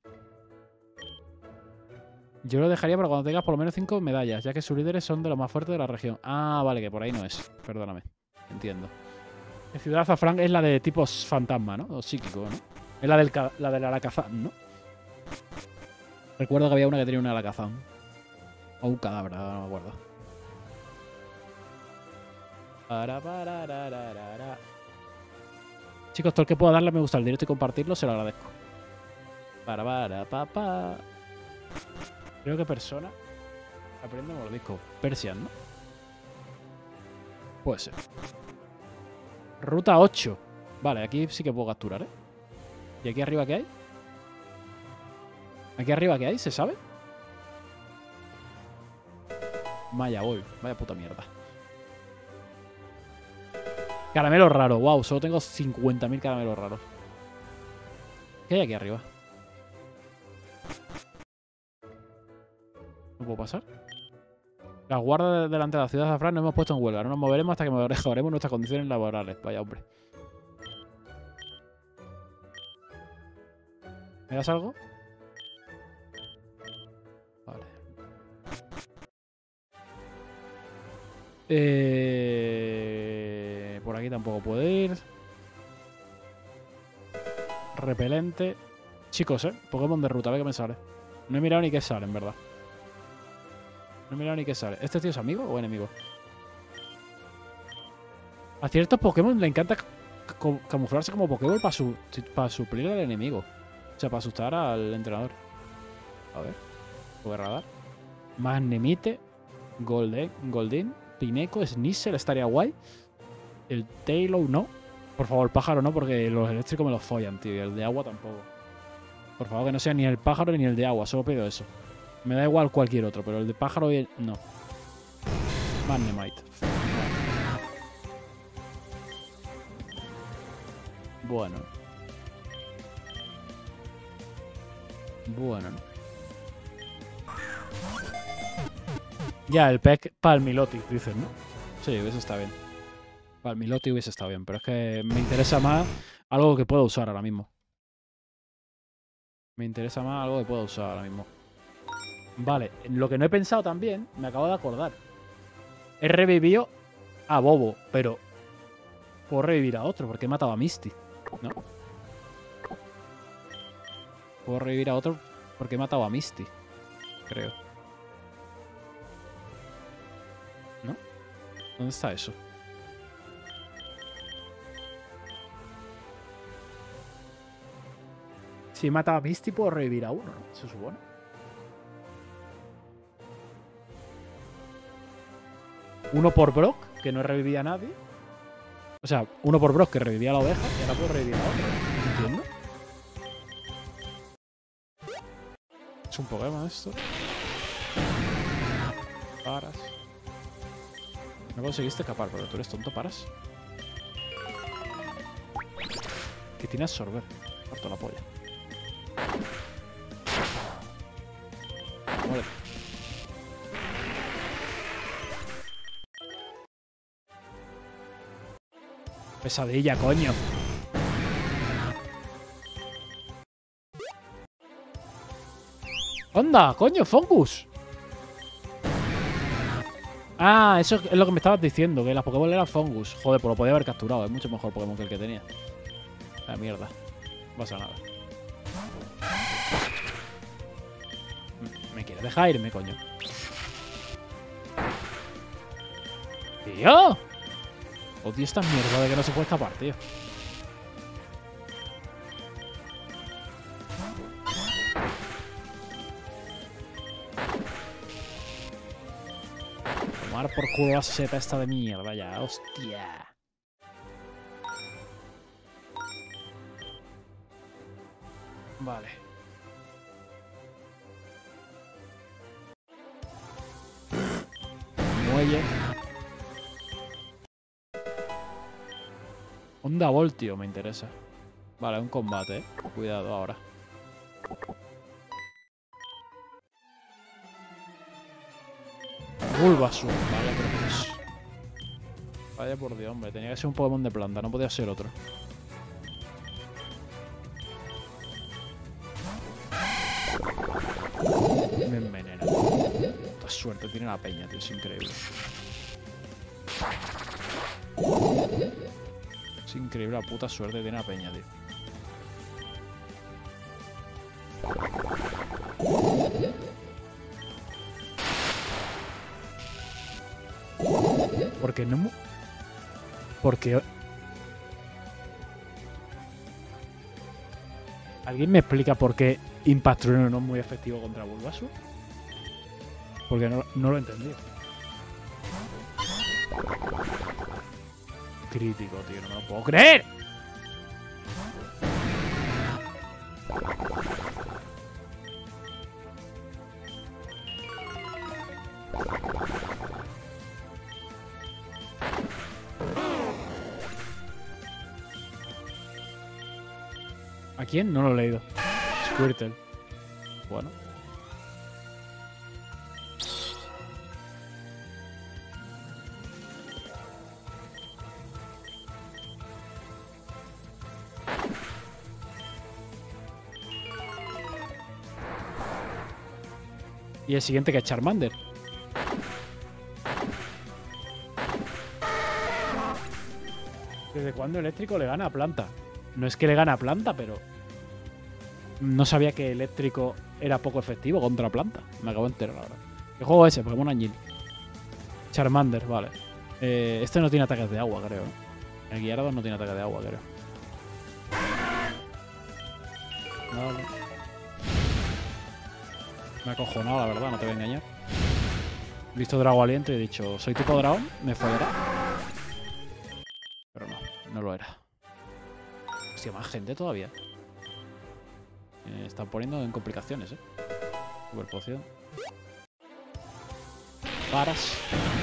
Yo lo dejaría para cuando tengas por lo menos cinco medallas, ya que sus líderes son de los más fuertes de la región. Ah, vale, que por ahí no es. Perdóname. Entiendo. La ciudad de Azafrán es la de tipo fantasma, ¿no? O psíquico, ¿no? Es la del, la del Alakazam, ¿no? Recuerdo que había una que tenía un Alakazam. O un cadáver, no me acuerdo. Para, para, para, para. Chicos, todo el que pueda darle me gusta al directo y compartirlo, se lo agradezco. Para, para, pa, pa. Creo que persona aprende mordisco. Persian, ¿no? Puede ser. Ruta ocho. Vale, aquí sí que puedo capturar, ¿eh? ¿Y aquí arriba qué hay? ¿Aquí arriba qué hay? ¿Se sabe? Maya Ball. Vaya puta mierda. Caramelo raro. Wow, solo tengo cincuenta mil caramelos raros. ¿Qué hay aquí arriba? ¿No puedo pasar? Las guardas delante de la ciudad de Azafrán nos hemos puesto en huelga. No nos moveremos hasta que mejoremos nuestras condiciones laborales. Vaya hombre. ¿Me das algo? Vale. Eh... Por aquí tampoco puedo ir. Repelente. Chicos, eh. Pokémon de ruta, a ver qué me sale. No he mirado ni qué sale, en verdad. No he mirado ni qué sale. ¿Este tío es amigo o enemigo? A ciertos Pokémon le encanta camuflarse como Pokéball para su para suplir al enemigo. O sea, para asustar al entrenador. A ver. Sube radar. Magnemite. Golden. Goldin. Pineco. Sneasel. Estaría guay. El Taillow no. Por favor, el pájaro no, porque los eléctricos me los follan, tío. Y el de agua tampoco. Por favor, que no sea ni el pájaro ni el de agua. Solo pido eso. Me da igual cualquier otro, pero el de pájaro y el... no. Magnemite. Bueno. Bueno. Ya, el Peck Palmiloti, dicen, ¿no? Sí, eso está bien. Palmiloti hubiese estado bien, pero es que me interesa más algo que pueda usar ahora mismo. Me interesa más algo que pueda usar ahora mismo. Vale, lo que no he pensado también, me acabo de acordar. He revivido a Bobo, pero puedo revivir a otro porque he matado a Misty, ¿no? Puedo revivir a otro porque he matado a Misty, creo. ¿No? ¿Dónde está eso? Si he matado a Misty, puedo revivir a uno, ¿no? Se supone. Uno por Brock, que no he revivido a nadie. O sea, uno por Brock, que revivía a la oveja, y ahora puedo revivir a otro. ¿Entiendo? Es un Pokémon esto. Paras. No conseguiste escapar, pero tú eres tonto, paras. Que tiene absorber. Parto la polla. Muere. Pesadilla, coño. ¡Onda, coño, Fungus! Ah, eso es lo que me estabas diciendo, que las Pokéball eran Fungus. Joder, pues lo podía haber capturado. Es mucho mejor Pokémon que el que tenía. La mierda. No pasa nada. Me quiere dejar irme, coño. ¡Tío! Odio esta mierda de que no se puede escapar, tío. Tomar por culo la seta esta de mierda ya, hostia. Vale. Muelle. Onda Voltio me interesa. Vale, un combate, eh. Cuidado ahora. Bulbasaur. Vaya por Dios. Vaya por Dios, hombre. Tenía que ser un Pokémon de planta, no podía ser otro. Me envenena. Puta suerte tiene la peña, tío. Es increíble. Es increíble la puta suerte que tiene la peña, tío. Porque no... Porque... ¿Alguien me explica por qué Impact Trueno no es muy efectivo contra Bulbasaur? Porque no, no lo he entendido. Crítico, tío, no me lo puedo creer. ¿Quién? No lo he leído. Squirtle. Bueno. Y el siguiente que es Charmander. ¿Desde cuándo eléctrico le gana a planta? No es que le gana a planta, pero... No sabía que eléctrico era poco efectivo contra planta. Me acabo de enterar ahora. ¿Qué juego es ese? Pokémon Angel. Charmander, vale. Eh, este no tiene ataques de agua, creo. ¿eh? El Gyarados no tiene ataques de agua, creo. Vale. Me ha acojonado, la verdad, no te voy a engañar. He visto Drago Aliento y he dicho, soy tipo dragón, me follará. Pero no, no lo era. Hostia, más gente todavía. Me están poniendo en complicaciones, eh. Super poción. Paras.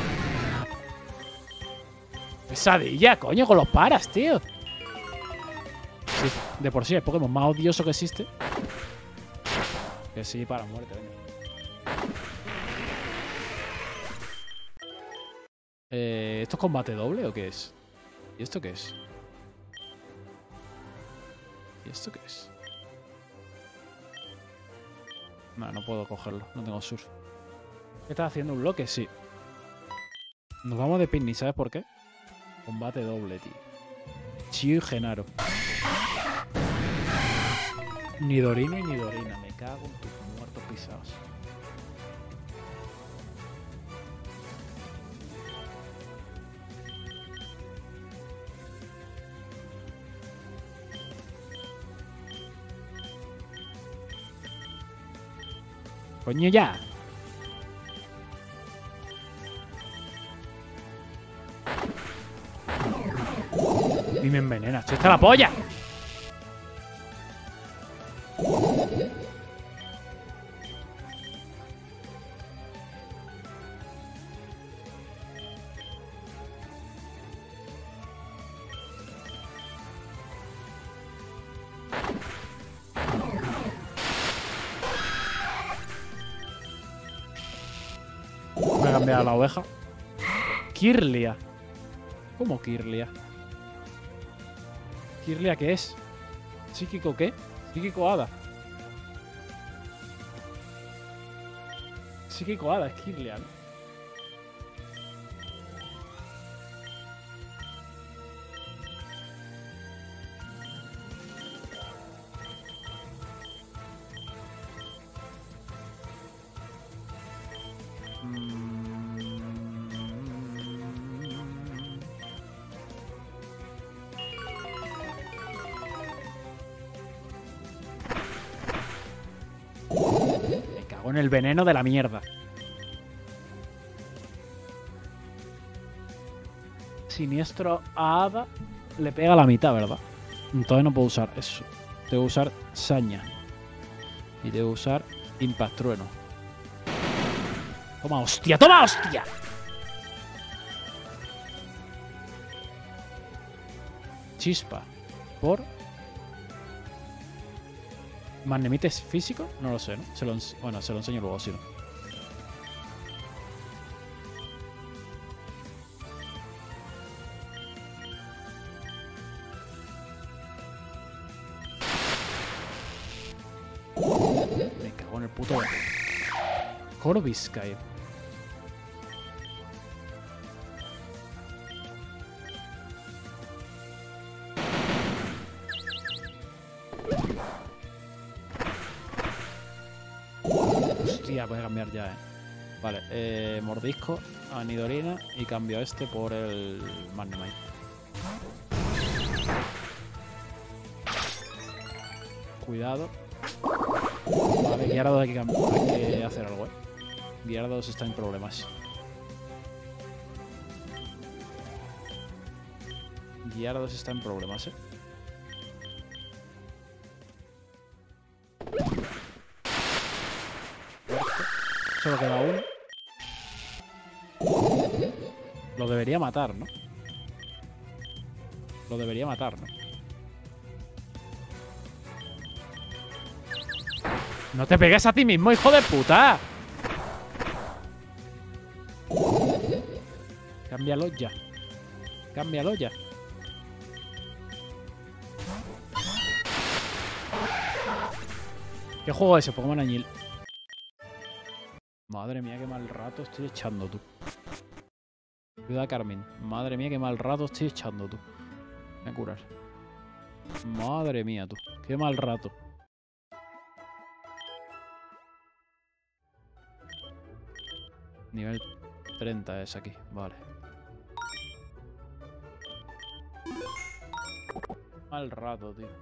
Pesadilla, coño, con los paras, tío. Sí, de por sí el Pokémon más odioso que existe. Que sí, para muerte, venga. Eh, ¿Esto es combate doble o qué es? ¿Y esto qué es? ¿Y esto qué es? No, no puedo cogerlo. No tengo surf. ¿Qué estás haciendo? ¿Un bloque? Sí. Nos vamos de picnic, ¿sabes por qué? Combate doble, tío. Chio y Genaro. Nidorino y Nidorina. Me cago en tus muertos pisados. Coño ya. Y me envenena. ¡Esto está la polla! Voy a cambiar a la oveja. Kirlia. ¿Cómo Kirlia? ¿Kirlia qué es? ¿Psíquico qué? Psíquico hada. Psíquico hada es Kirlia, ¿no? Con el veneno de la mierda. Siniestro a Hada le pega a la mitad, ¿verdad? Entonces no puedo usar eso. Tengo que usar Saña. Y tengo que usar Impact Trueno. ¡Toma hostia! ¡Toma hostia! Chispa. Por... ¿Magnemite es físico? No lo sé, ¿no? Se lo bueno, se lo enseño luego, si no. Me cago en el puto... Corviscay. Hostia, voy a cambiar ya, eh. Vale, eh, mordisco a Nidorina y cambio a este por el Magnemite. Cuidado. Vale, Gyarados hay que, hay que hacer algo, eh. Gyarados está en problemas. Gyarados está en problemas, eh. Solo queda uno. Lo debería matar, ¿no? Lo debería matar, ¿no? No te pegues a ti mismo, hijo de puta. Cámbialo ya. Cámbialo ya. ¿Qué juego es ese? Pokémon Añil. Madre mía, qué mal rato estoy echando, tú. Ciudad Carmín. Madre mía, qué mal rato estoy echando, tú. Voy a curar. Madre mía, tú. Qué mal rato. Nivel treinta es aquí. Vale. Mal rato, tío.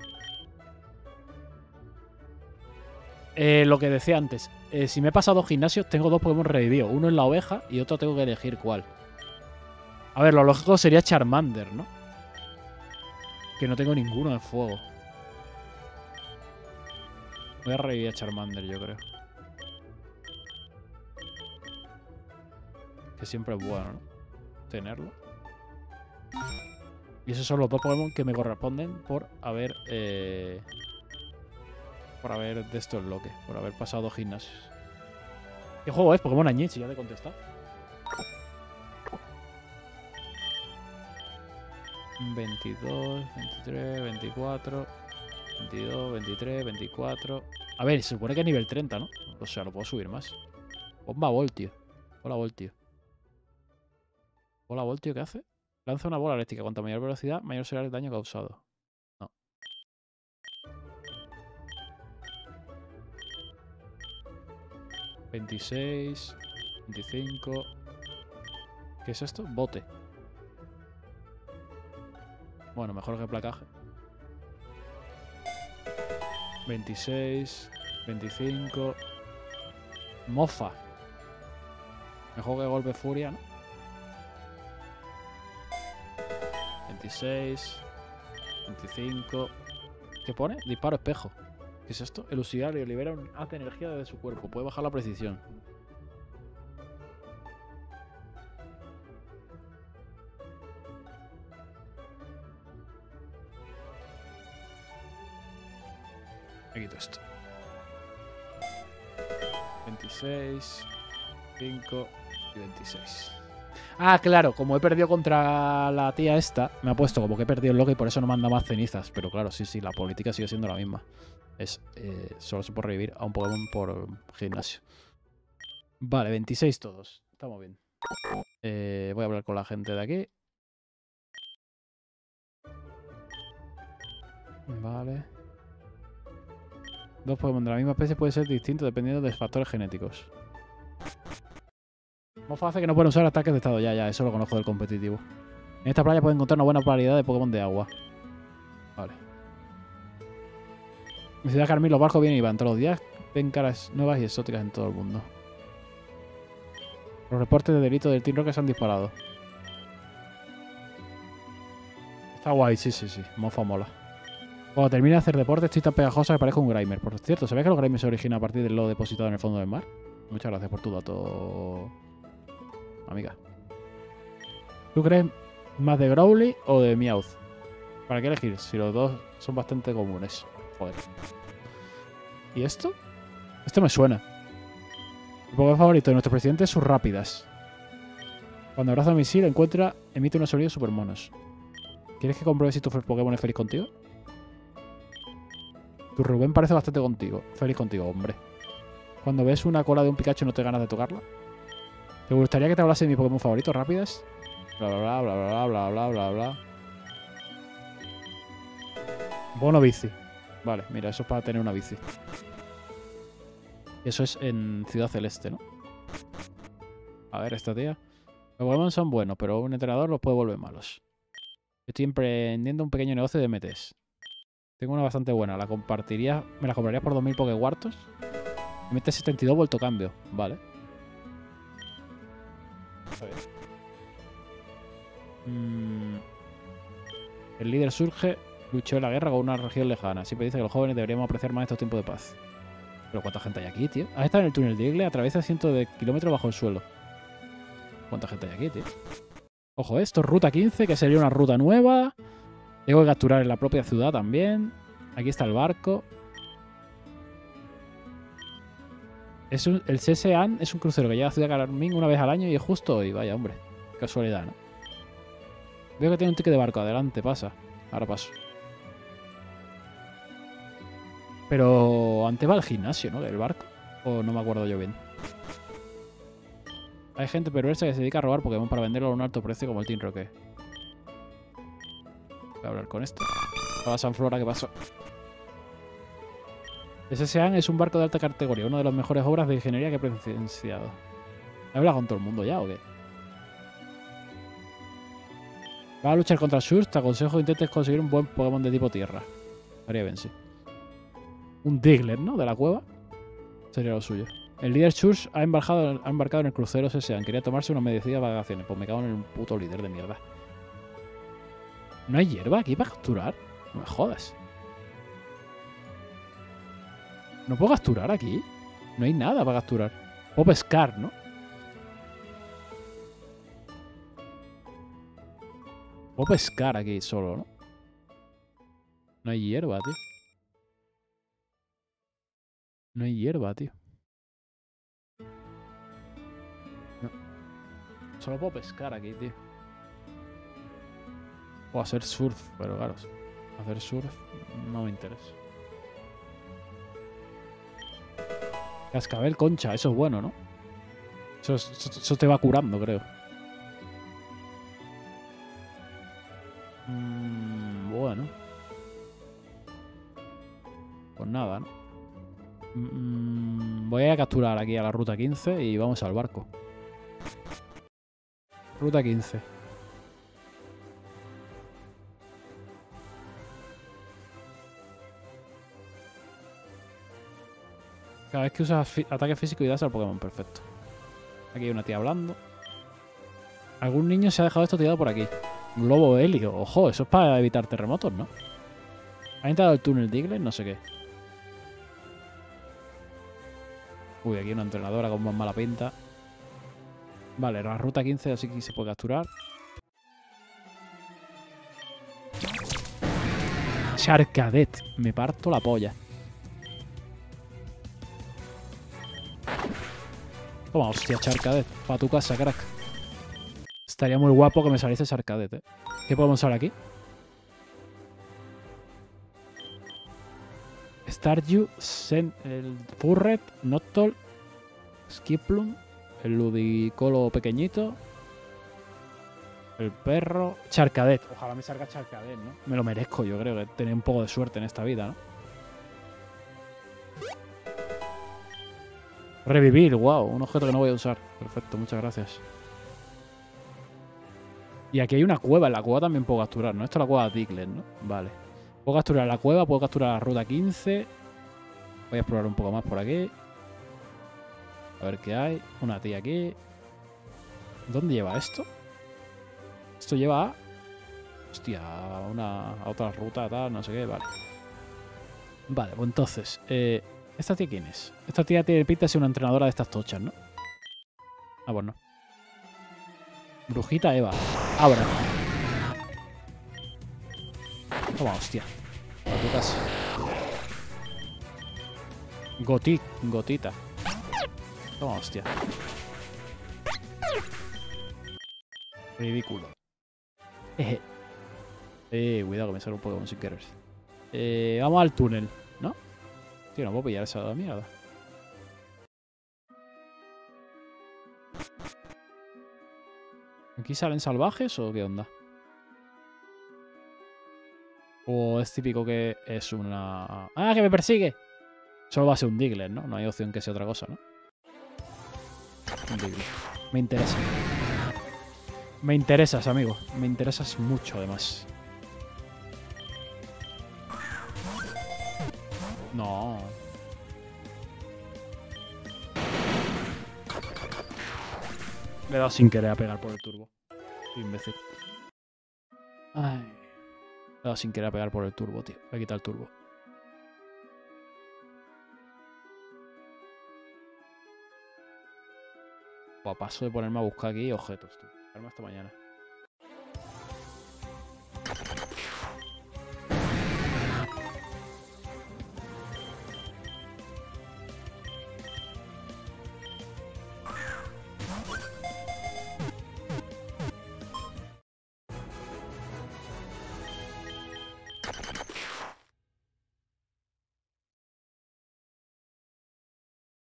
Eh, lo que decía antes. Eh, si me he pasado dos gimnasios, tengo dos Pokémon revividos. Uno es la oveja y otro tengo que elegir cuál. A ver, lo lógico sería Charmander, ¿no? Que no tengo ninguno de fuego. Voy a revivir a Charmander, yo creo. Que siempre es bueno, ¿no? Tenerlo. Y esos son los dos Pokémon que me corresponden por haber... Eh, por haber de estos bloques. Por haber pasado dos gimnasios. ¿Qué juego es? Pokémon Añil, si ya te he contestado. veintidós, veintitrés, veinticuatro, veintidós, veintitrés, veinticuatro. A ver, se supone que es nivel treinta, ¿no? O sea, lo puedo subir más. Bomba Voltio. Hola, Voltio. Hola, Voltio, ¿qué hace? Lanza una bola eléctrica. Cuanta mayor velocidad, mayor será el daño causado. No. veintiséis, veinticinco. ¿Qué es esto? Bote. Bueno, mejor que placaje. veintiséis, veinticinco. Mofa. Mejor que golpe furia, ¿no? veintiséis, veinticinco. ¿Qué pone? Disparo espejo. ¿Qué es esto? El usuario libera un haz de energía desde su cuerpo. Puede bajar la precisión. Me quito esto. veintiséis, cinco y veintiséis. Ah, claro, como he perdido contra la tía esta, me ha puesto como que he perdido el loco y por eso no manda más cenizas. Pero claro, sí, sí, la política sigue siendo la misma. Es, eh, solo se puede revivir a un Pokémon por gimnasio. Vale, veintiséis todos. Estamos bien. Eh, voy a hablar con la gente de aquí. Vale. Dos Pokémon de la misma especie pueden ser distintos dependiendo de factores genéticos. Mofa hace que no pueden usar ataques de estado. Ya, ya, eso lo conozco del competitivo. En esta playa pueden encontrar una buena variedad de Pokémon de agua. Vale. En Ciudad Carmín los barcos vienen y van todos los días. Ven caras nuevas y exóticas en todo el mundo. Los reportes de delito del Team Rocket se han disparado. Está guay, sí, sí, sí. Mofa mola. Cuando termine de hacer deporte estoy tan pegajosa que parezco un Grimer. Por cierto, ¿sabes que los Grimer se originan a partir del lodo depositado en el fondo del mar? Muchas gracias por tu dato, amiga. ¿Tú crees más de Growly o de Meowth? ¿Para qué elegir? Si los dos son bastante comunes. Joder. ¿Y esto? Esto me suena. El Pokémon favorito de nuestro presidente es sus rápidas. Cuando abraza un misil, encuentra, emite unos sonidos super monos. ¿Quieres que compruebe si tu Pokémon es feliz contigo? Tu Rubén parece bastante contigo. Feliz contigo, hombre. Cuando ves una cola de un Pikachu no te ganas de tocarla. ¿Te gustaría que te hablase de mi Pokémon favorito? ¿Rápidas? Bla bla bla bla bla bla bla bla bla. Bono bici. Vale, mira, eso es para tener una bici. Eso es en Ciudad Celeste, ¿no? A ver, esta tía. Los Pokémon son buenos, pero un entrenador los puede volver malos. Estoy emprendiendo un pequeño negocio de M Ts. Tengo una bastante buena. La compartiría. ¿Me la comprarías por dos mil Pokéwartos? M T setenta y dos vuelto cambio. Vale. Está bien. Mm. El líder surge. Luchó en la guerra con una región lejana. Siempre dice que los jóvenes deberíamos apreciar más estos tiempos de paz. Pero ¿cuánta gente hay aquí, tío? Has estado en el túnel de Igle. Atraviesa cientos de kilómetros bajo el suelo. ¿Cuánta gente hay aquí, tío? Ojo, esto es ruta quince, que sería una ruta nueva. Tengo que capturar en la propia ciudad también. Aquí está el barco. Es un, el Sesean es un crucero que llega a Ciudad Carmín una vez al año y es justo hoy. Vaya, hombre. Casualidad, ¿no? Veo que tiene un ticket de barco. Adelante, pasa. Ahora paso. Pero antes va al gimnasio, ¿no? El barco. O no me acuerdo yo bien. Hay gente perversa que se dedica a robar Pokémon para venderlo a un alto precio como el Team Rocket. Voy a hablar con esto. Hola, Sanflora, ¿qué pasó? El Sesean es un barco de alta categoría, una de las mejores obras de ingeniería que he presenciado. ¿He hablado con todo el mundo ya o qué? ¿Vas a luchar contra Surge? Te aconsejo que intentes conseguir un buen Pokémon de tipo tierra. Haría bien, sí. Un Diglett, ¿no? De la cueva. Sería lo suyo. El líder Surge ha embarcado, ha embarcado en el crucero Sesean. Quería tomarse unas merecidas vacaciones. Pues me cago en el puto líder de mierda. ¿No hay hierba aquí para capturar? No me jodas. ¿No puedo capturar aquí? No hay nada para capturar. Puedo pescar, ¿no? Puedo pescar aquí solo, ¿no? No hay hierba, tío. No hay hierba, tío. No. Solo puedo pescar aquí, tío. O hacer surf, pero claro. Hacer surf no me interesa. Cascabel concha, eso es bueno, ¿no? Eso, eso, eso te va curando, creo. Mm, bueno. Pues nada, ¿no? Mm, voy a capturar aquí a la ruta quince y vamos al barco. Ruta quince. Cada vez que usas ataque físico y das al Pokémon, perfecto. Aquí hay una tía hablando. Algún niño se ha dejado esto tirado por aquí. Un lobo helio. Ojo, eso es para evitar terremotos, ¿no? ¿Ha entrado el túnel Diglett? No sé qué. Uy, aquí una entrenadora con más mala pinta. Vale, la ruta quince así que se puede capturar. Charcadet. Me parto la polla. Toma, hostia, Charcadet. Para tu casa, crack. Estaría muy guapo que me saliese Charcadet, ¿eh? ¿Qué podemos usar aquí? Staryu, Sen, el Furret, Noctol, Skiplum, el Ludicolo pequeñito, el perro, Charcadet. Ojalá me salga Charcadet, ¿no? Me lo merezco, yo creo, que tener un poco de suerte en esta vida, ¿no? Revivir, wow, un objeto que no voy a usar. Perfecto, muchas gracias. Y aquí hay una cueva, en la cueva también puedo capturar, ¿no? Esto es la cueva de Diglett, ¿no? Vale. Puedo capturar la cueva, puedo capturar la ruta quince. Voy a explorar un poco más por aquí. A ver qué hay. Una tía aquí. ¿Dónde lleva esto? Esto lleva a... Hostia, a, una, a otra ruta, tal, no sé qué, vale. Vale, pues entonces... Eh, ¿Esta tía quién es? Esta tía tiene pinta de ser una entrenadora de estas tochas, ¿no? Ah, pues no. Brujita Eva. Abra. Toma, hostia. A tu casa. Goti, gotita. Toma, hostia. Ridículo. Eje. Eh, cuidado que me sale un Pokémon sin querer. Eh, vamos al túnel, ¿no? Tío, no puedo pillar esa mierda. ¿Aquí salen salvajes o qué onda? O es típico que es una... ¡Ah, que me persigue! Solo va a ser un Diglett, ¿no? No hay opción que sea otra cosa, ¿no? Un Diglett. Me interesa. Me interesas, amigo. Me interesas mucho, además. No. Le he dado sin querer a pegar por el turbo. Imbécil. Ay. Le he dado sin querer a pegar por el turbo, tío. Voy a quitar el turbo. Buah, paso de ponerme a buscar aquí objetos, tío. Arma hasta mañana.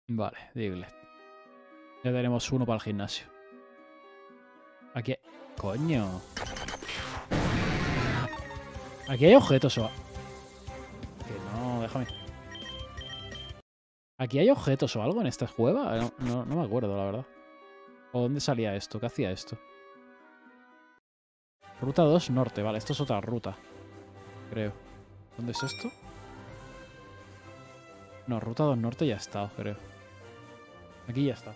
Vale, Diglett. Ya tenemos uno para el gimnasio. Aquí hay... ¡Coño! Aquí hay objetos o... Que no, déjame. ¿Aquí hay objetos o algo en esta cueva? No, no, no me acuerdo, la verdad. ¿O dónde salía esto? ¿Qué hacía esto? Ruta dos norte. Vale, esto es otra ruta. Creo. ¿Dónde es esto? No, ruta dos norte ya ha estado, creo. Aquí ya está.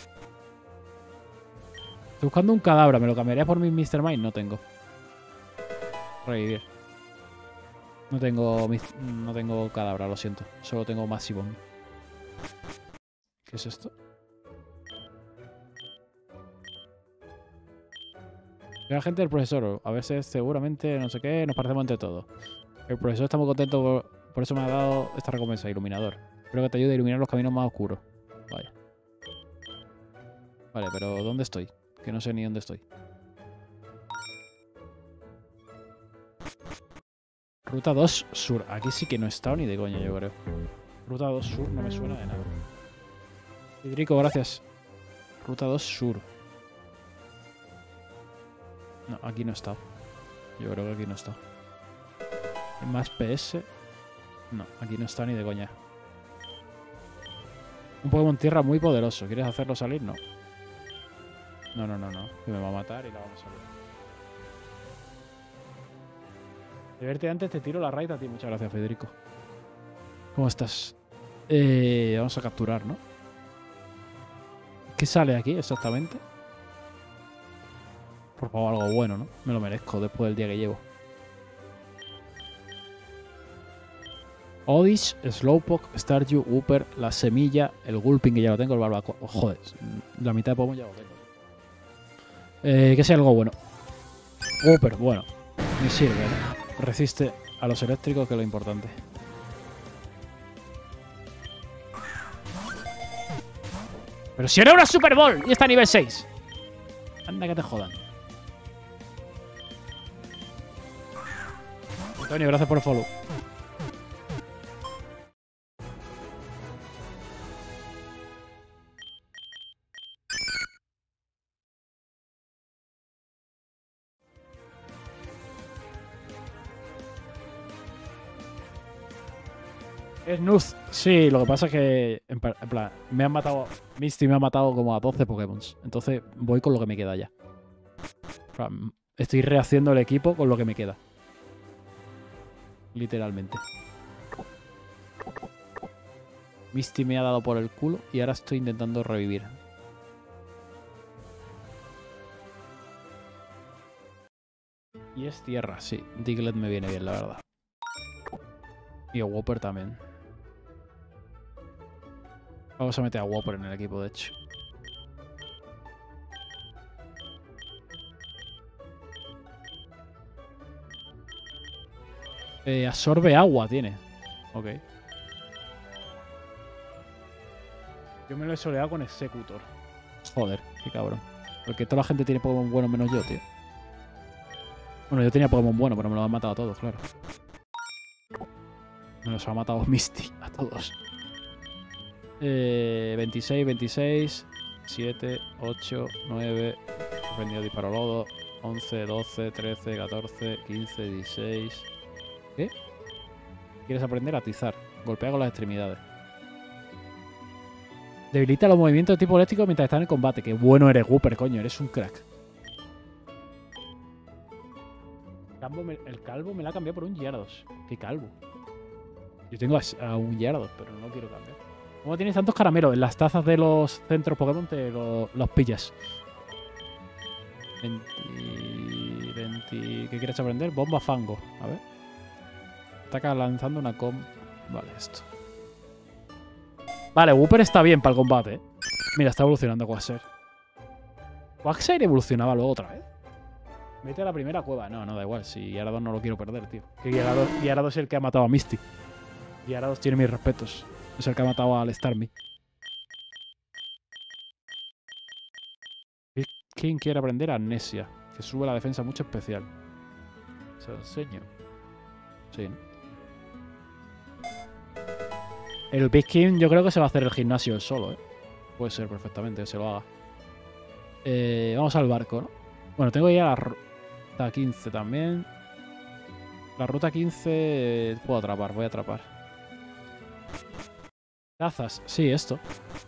Estoy buscando un cadáver. ¿Me lo cambiaría por mi míster Mine? No tengo. Revivir. No tengo... No tengo cadáver, lo siento. Solo tengo Massibon. ¿Qué es esto? La gente del profesor. A veces seguramente no sé qué. Nos parecemos entre todos. El profesor está muy contento por, por eso me ha dado esta recompensa, iluminador. Espero que te ayude a iluminar los caminos más oscuros. Vaya. Vale, pero ¿dónde estoy? Que no sé ni dónde estoy. Ruta dos sur. Aquí sí que no he estado ni de coña, yo creo. Ruta dos sur no me suena de nada. Hidrico, gracias. Ruta dos sur. No, aquí no he estado. Yo creo que aquí no he estado. Más P S. No, aquí no está ni de coña. Un Pokémon tierra muy poderoso. ¿Quieres hacerlo salir? No. No, no, no, no. Que me va a matar y la vamos a salir. De verte antes te tiro la raid a ti. Muchas gracias, Federico. ¿Cómo estás? Eh, vamos a capturar, ¿no? ¿Qué sale aquí exactamente? Por favor, algo bueno, ¿no? Me lo merezco después del día que llevo. Oddish, Slowpoke, Staryu, Wooper, la semilla, el Gulping que ya lo tengo, el Barbacoa. Oh, joder, la mitad de Pokémon ya lo tengo. Eh, que sea algo bueno. Wooper, bueno. Me sirve, ¿no? Resiste a los eléctricos, que es lo importante. Pero si era una Super Bowl y está a nivel seis. Anda que te jodan. Antonio, gracias por el follow. Es Nuz. Sí, lo que pasa es que en plan, me han matado. Misty me ha matado como a doce Pokémon. Entonces voy con lo que me queda ya. Estoy rehaciendo el equipo con lo que me queda. Literalmente. Misty me ha dado por el culo y ahora estoy intentando revivir. Y es tierra, sí. Diglett me viene bien, la verdad. Y a Wooper también. Vamos a meter a Wooper en el equipo, de hecho. Eh, absorbe agua, tiene. Ok. Yo me lo he soleado con Executor. Joder, qué cabrón. Porque toda la gente tiene Pokémon bueno menos yo, tío. Bueno, yo tenía Pokémon bueno, pero me los han matado a todos, claro. Me los ha matado Misty a todos. Eh, veintiséis, veintiséis, siete, ocho, nueve. Aprendido disparo lodo. once, doce, trece, catorce, quince, dieciséis. ¿Qué? ¿Quieres aprender a atizar? Golpea con las extremidades. Debilita los movimientos de tipo eléctrico mientras están en combate. Qué bueno eres, Wooper, coño. Eres un crack. El calvo me la ha cambiado por un Gyarados. ¿Qué calvo? Yo tengo a un Gyarados, pero no quiero cambiar. ¿Cómo tienes tantos caramelos? En las tazas de los centros Pokémon te lo, los pillas. veinte, veinte... ¿Qué quieres aprender? Bomba Fango. A ver. Ataca lanzando una com... Vale, esto. Vale, Wooper está bien para el combate, ¿eh? Mira, está evolucionando Quagsire. Quagsire evolucionaba luego otra vez. Vete a la primera cueva. No, no, da igual. Si Gyarados no lo quiero perder, tío. Que Gyarados, Gyarados es el que ha matado a Misty. Gyarados tiene mis respetos. Es el que ha matado al Starmie. ¿Quién quiere aprender Amnesia? Que sube la defensa mucho especial. Se lo enseño. Sí, ¿no? El Big King yo creo que se va a hacer el gimnasio él solo, ¿eh? Puede ser perfectamente que se lo haga. Eh, vamos al barco, ¿no? Bueno, tengo ya la ruta quince también. La ruta quince eh, puedo atrapar, voy a atrapar. Tazas, sí, esto.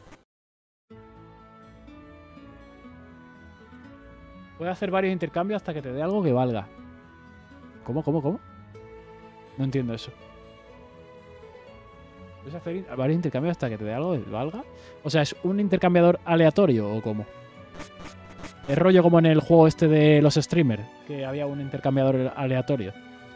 Voy a hacer varios intercambios hasta que te dé algo que valga. ¿Cómo, cómo, cómo? No entiendo eso. ¿Puedes hacer varios intercambios hasta que te dé algo que valga? O sea, ¿es un intercambiador aleatorio o cómo? Es rollo como en el juego este de los streamers, que había un intercambiador aleatorio.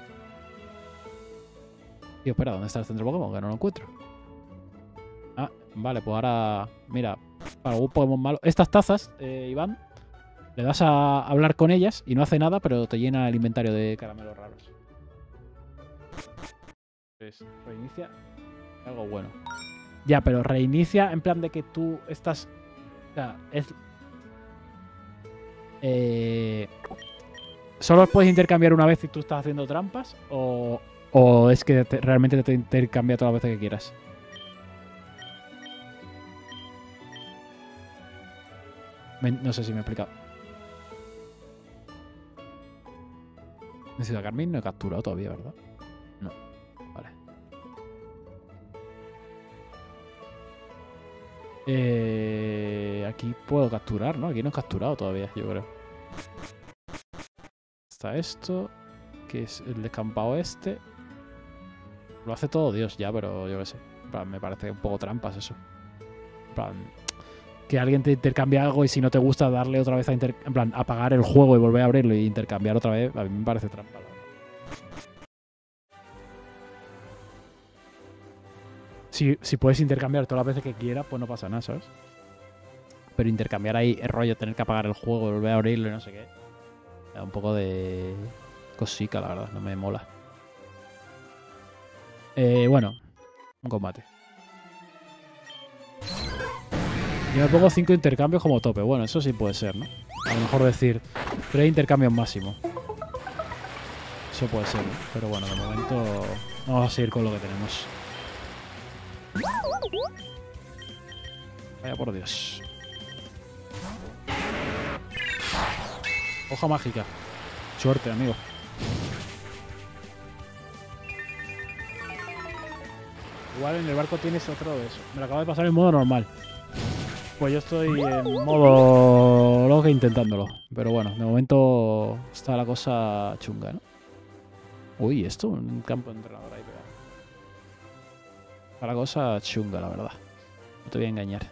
Tío, espera, ¿dónde está el centro Pokémon? Que no lo encuentro. Ah, vale, pues ahora... Mira, para algún Pokémon malo... Estas tazas, eh, Iván, le das a hablar con ellas y no hace nada, pero te llena el inventario de caramelos raros. Pues reinicia algo bueno. Ya, pero reinicia en plan de que tú estás... O sea, es... Eh... ¿Solo puedes intercambiar una vez si tú estás haciendo trampas? ¿O, o es que te, realmente te intercambia todas las veces que quieras? Me, no sé si me he explicado. Necesito a Carmín, no he capturado todavía, ¿verdad? No. Vale. Eh, aquí puedo capturar, ¿no? Aquí no he capturado todavía, yo creo. Está esto, que es el descampado este. Lo hace todo Dios ya, pero yo qué sé. En plan, me parece un poco trampas eso. En plan, que alguien te intercambie algo y si no te gusta darle otra vez a inter... en plan, apagar el juego y volver a abrirlo y intercambiar otra vez, a mí me parece trampa. Si, si puedes intercambiar todas las veces que quieras, pues no pasa nada, ¿sabes? Pero intercambiar ahí el rollo, tener que apagar el juego y volver a abrirlo y no sé qué. Da un poco de cosica, la verdad, no me mola. Eh, bueno, un combate. Yo me pongo cinco intercambios como tope. Bueno, eso sí puede ser, ¿no? A lo mejor decir tres intercambios máximo. Eso puede ser, ¿no? Pero bueno, de momento vamos a seguir con lo que tenemos. Vaya por Dios. Hoja mágica. Suerte, amigo. Igual en el barco tienes otro de eso. Me lo acabo de pasar en modo normal. Pues yo estoy en modo loca intentándolo. Pero bueno, de momento está la cosa chunga, ¿no? Uy, esto, un campo de entrenador ahí pegado. Está la cosa chunga, la verdad. No te voy a engañar.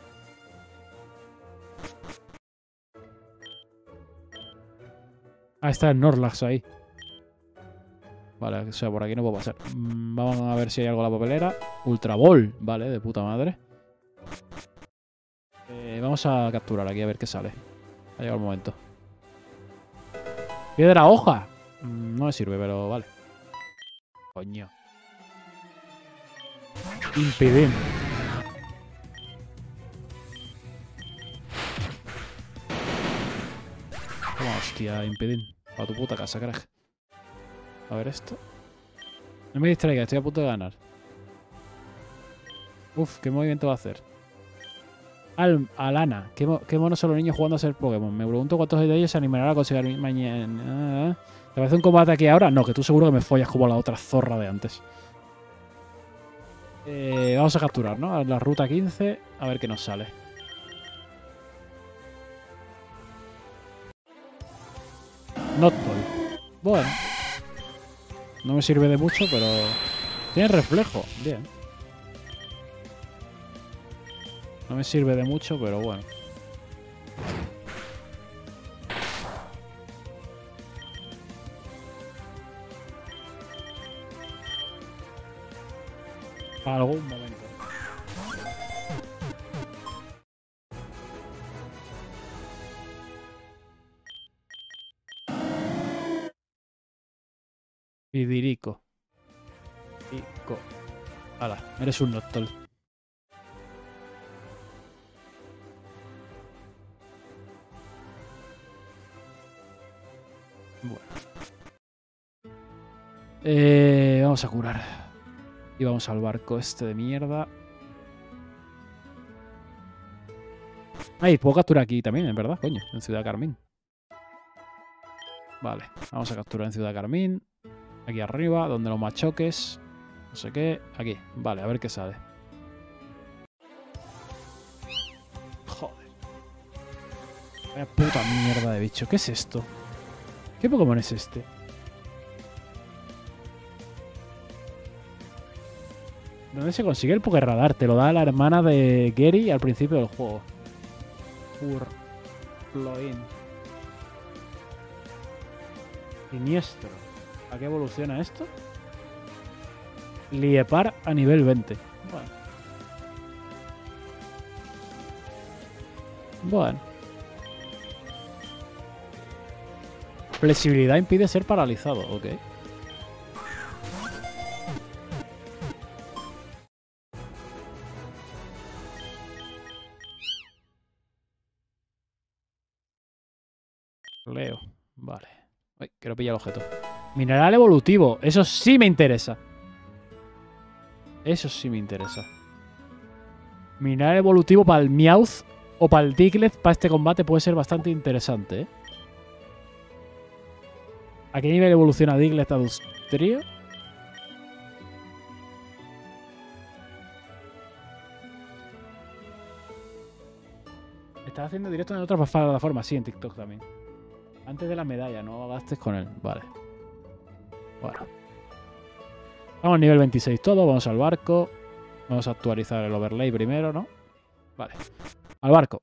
Ah, está el Snorlax ahí. Vale, o sea, por aquí no puedo pasar. Mm, vamos a ver si hay algo en la papelera. Ultra Ball, vale, de puta madre. Eh, vamos a capturar aquí a ver qué sale. Ha llegado el momento. Piedra hoja. Mm, no me sirve, pero vale. Coño. Impedir. Toma, hostia, impedir. Para tu puta casa, carajo. A ver esto. No me distraiga, estoy a punto de ganar. Uf, ¿qué movimiento va a hacer? Al Alana. ¿Qué, mo ¿Qué monos son los niños jugando a ser Pokémon? Me pregunto cuántos de ellos se animarán a conseguir mañana. ¿Te parece un combate aquí ahora? No, que tú seguro que me follas como la otra zorra de antes. Eh, vamos a capturar, ¿no? A la ruta quince. A ver qué nos sale. Noctowl. Bueno. No me sirve de mucho, pero... Tiene reflejo. Bien. No me sirve de mucho, pero bueno. Para algún momento. Pidirico. Pico. Hala, eres un Noctowl. Bueno. Eh, vamos a curar. Y vamos al barco este de mierda. Ay, puedo capturar aquí también, es verdad, coño, en Ciudad Carmín. Vale, vamos a capturar en Ciudad Carmín. Aquí arriba, donde los machoques. No sé qué. Aquí, vale, a ver qué sale. Joder. Vaya puta mierda de bicho. ¿Qué es esto? ¿Qué Pokémon es este? ¿Dónde se consigue el Pokéradar? Te lo da la hermana de Gary al principio del juego. Purloin. Siniestro. ¿A qué evoluciona esto? Liepar a nivel veinte. Bueno. Bueno. Flexibilidad impide ser paralizado. Ok. Leo. Vale. Uy, quiero pillar el objeto. Mineral evolutivo. Eso sí me interesa. Eso sí me interesa. Mineral evolutivo para el Meowth o para el Diglett para este combate puede ser bastante interesante, ¿eh? ¿A qué nivel evoluciona Diglett a Dustrio? Estás haciendo directo en otras plataformas, sí, en TikTok también. Antes de la medalla, no gastes con él. Vale. Bueno. Vamos al nivel veintiséis todo, vamos al barco. Vamos a actualizar el overlay primero, ¿no? Vale. Al barco.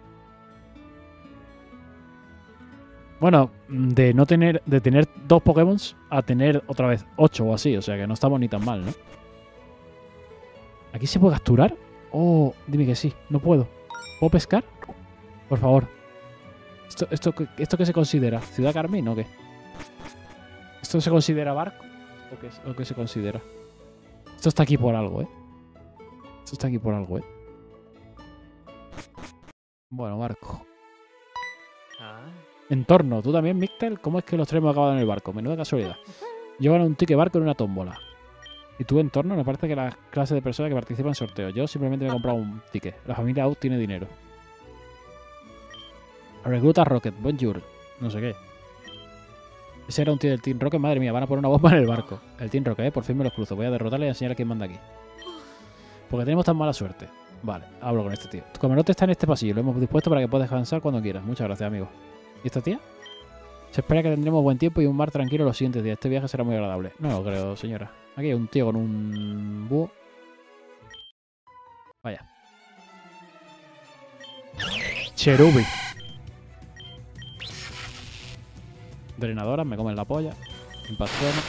Bueno, de no tener, de tener dos Pokémon a tener otra vez ocho o así, o sea que no estamos ni tan mal, ¿no? ¿Aquí se puede capturar? Oh, dime que sí, no puedo. ¿Puedo pescar? Por favor. ¿Esto, esto, esto qué se considera? ¿Ciudad Carmín o qué? ¿Esto se considera barco? ¿O qué, ¿O qué se considera? Esto está aquí por algo, ¿eh? Esto está aquí por algo, ¿eh? Bueno, barco. Ah. Entorno. ¿Tú también, Mictel? ¿Cómo es que los tres hemos acabado en el barco? Menuda casualidad. Llevan un ticket barco en una tómbola. ¿Y tú, entorno? Me parece que la clase de personas que participan en sorteos. Yo simplemente me he comprado un ticket. La familia Out tiene dinero. Recluta Rocket. Bonjour. No sé qué. Ese era un tío del Team Rocket. Madre mía, van a poner una bomba en el barco. El Team Rocket, ¿eh? Por fin me los cruzo. Voy a derrotarle y a enseñar a quién manda aquí. Porque tenemos tan mala suerte. Vale, hablo con este tío. Tu camarote está en este pasillo. Lo hemos dispuesto para que puedas descansar cuando quieras. Muchas gracias, amigo. ¿Y esta tía? Se espera que tendremos buen tiempo y un mar tranquilo los siguientes días. Este viaje será muy agradable. No lo creo, señora. Aquí hay un tío con un búho. Vaya. Cherubi. Drenadora, me comen la polla. Impacciona.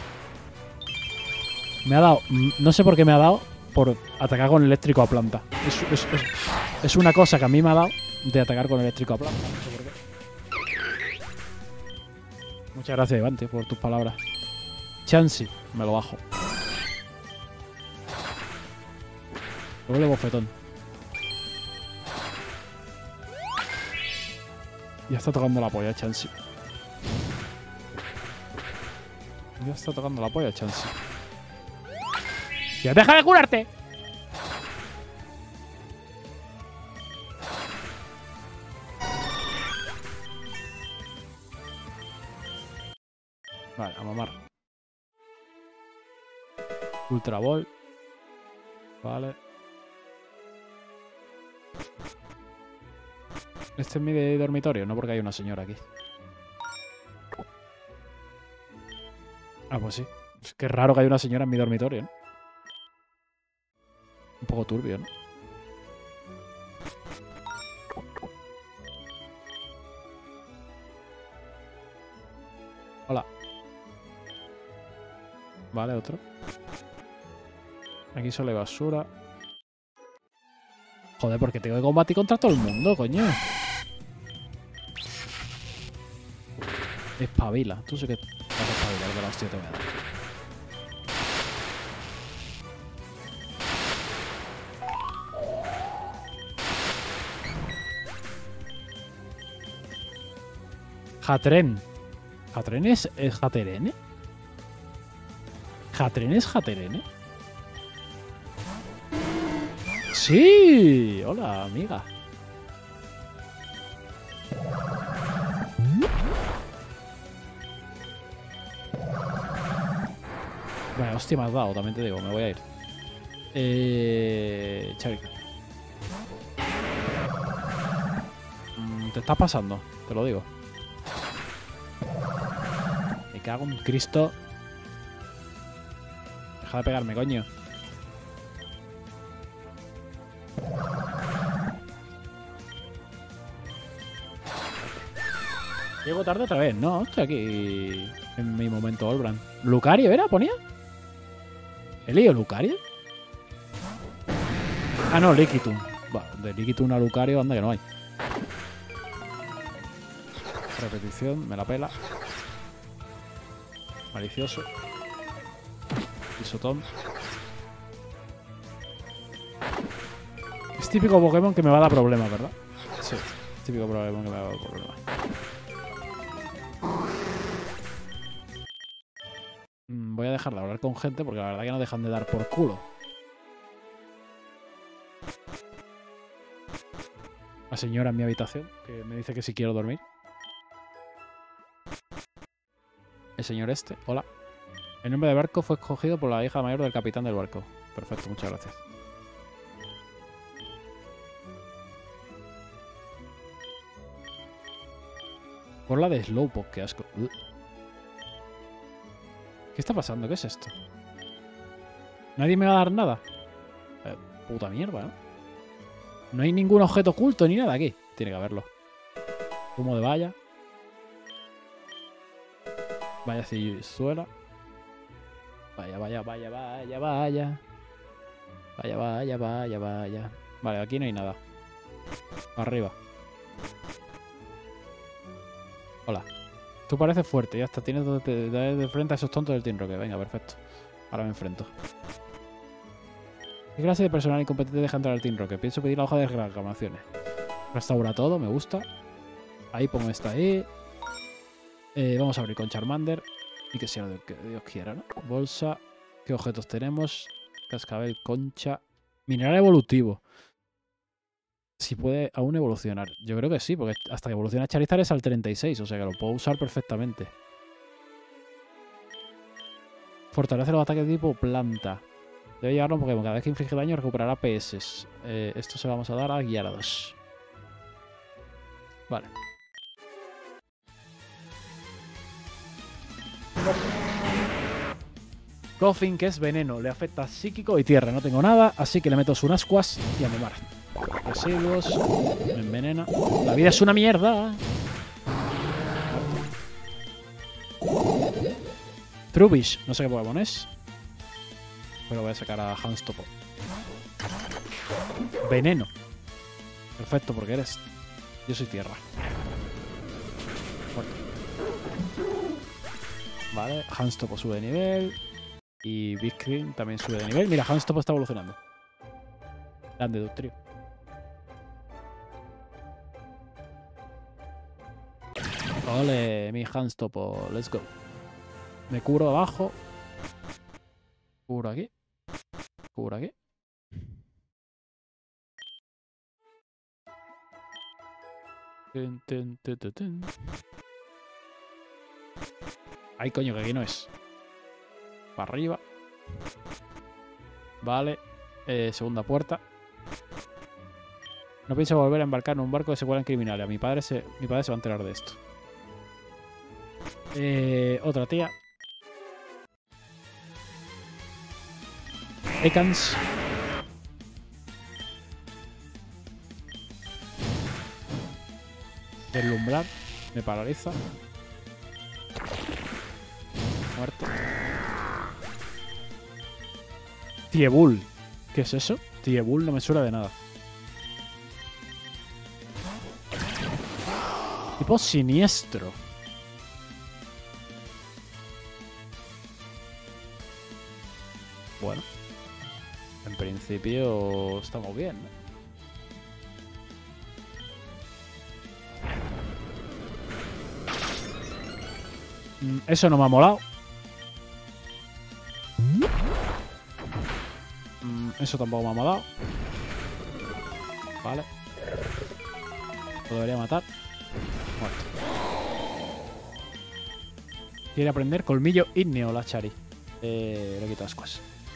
Me ha dado... No sé por qué me ha dado por atacar con eléctrico a planta. Es, es, es, es una cosa que a mí me ha dado de atacar con eléctrico a planta. No sé por qué. Muchas gracias, Ivante, por tus palabras. Chansey, me lo bajo. Doble bofetón. Ya está tocando la polla, Chansey. Ya está tocando la polla, Chansey. ¡Ya deja de curarte! Vale, a mamar. Ultra Ball. Vale. Este es mi dormitorio, no porque hay una señora aquí. Ah, pues sí. Es que es raro que haya una señora en mi dormitorio, ¿no? Un poco turbio, ¿no? Hola. Vale, otro. Aquí solo hay basura. Joder, porque tengo que combatir contra todo el mundo, coño. Espabila. Tú sé que vas a espabilar, que la hostia te voy a dar. Hatren. ¿Hatren es, es Haterene? ¿Hatren es Haterene? ¡Sí! Hola, amiga. Vale, hostia, me has dado, también te digo, me voy a ir. Eh... Charizard. Mm, te estás pasando, te lo digo. Me cago en Cristo. Deja de pegarme, coño. Llego tarde otra vez, no, estoy aquí en mi momento Olbran. ¿Lucario era? ¿Ponía? ¿He leído Lucario? Ah, no, Lickitung. Bueno, de Lickitung a Lucario, anda que no hay. Repetición, me la pela. Malicioso. Pisotón. Es típico Pokémon que me va a dar problemas, ¿verdad? Sí, es típico Pokémon que me va a dar problemas. Voy a dejar de hablar con gente porque la verdad que no dejan de dar por culo. La señora en mi habitación, que me dice que si quiero dormir. El señor este, hola. El nombre de barco fue escogido por la hija mayor del capitán del barco. Perfecto, muchas gracias. Por la de Slowpoke, qué asco. Uh. ¿Qué está pasando? ¿Qué es esto? ¿Nadie me va a dar nada? Eh, puta mierda, ¿no? No hay ningún objeto oculto ni nada aquí. Tiene que haberlo. Humo de valla. Vaya cizuela. Vaya, vaya, vaya, vaya, vaya. Vaya, vaya, vaya, vaya. Vale, aquí no hay nada. Arriba. Hola. Tú pareces fuerte, ya está. Tienes de, de, de frente a esos tontos del Team Rocket. Venga, perfecto. Ahora me enfrento. ¿Qué clase de personal incompetente deja entrar al Team Rocket? Pienso pedir la hoja de reclamaciones. Restaura todo, me gusta. Ahí pongo esta ahí. Eh, vamos a abrir con Charmander. Y que sea lo que Dios quiera, ¿no? Bolsa. ¿Qué objetos tenemos? Cascabel, concha. Mineral evolutivo. Si puede aún evolucionar. Yo creo que sí, porque hasta que evoluciona Charizard es al treinta y seis, o sea que lo puedo usar perfectamente. Fortalece los ataques de tipo planta. Debe llevarlo a un Pokémon. Cada vez que inflige daño recuperará P S. Eh, esto se lo vamos a dar a Gyarados. Vale. Koffing, que es veneno. Le afecta psíquico y tierra. No tengo nada, así que le meto un Ascuas y a Memar. Residuos. Me envenena. La vida es una mierda. Trubbish. No sé qué Pokémon es. Pero voy a sacar a Hanstopo. Veneno. Perfecto, porque eres... Yo soy tierra. Fuerte. Vale, Hanstopo sube de nivel. Y Big Cream también sube de nivel. Mira, Hanstopo está evolucionando. Grande Dugtrio. Ole, mi Hanstopo. Let's go. Me curo abajo. Curo aquí. Curo aquí. Tun, tun, tun, tun, tun. Ay, coño, que aquí no es. Para arriba. Vale. Eh, segunda puerta. No pienso volver a embarcar en un barco que se cuelan criminales. A mi padre se, mi padre se va a enterar de esto. Eh, otra tía. Ekans. Deslumbrar. Me paraliza. Muerte. Tiebull. ¿Qué es eso? Tiebull no me suena de nada. Tipo siniestro. Bueno. En principio estamos bien, ¿no? Eso no me ha molado. Eso tampoco me ha molado. Vale. Lo debería matar. Muerto. Quiere aprender colmillo ígneo la Chari. Eh, le he quitado Squash.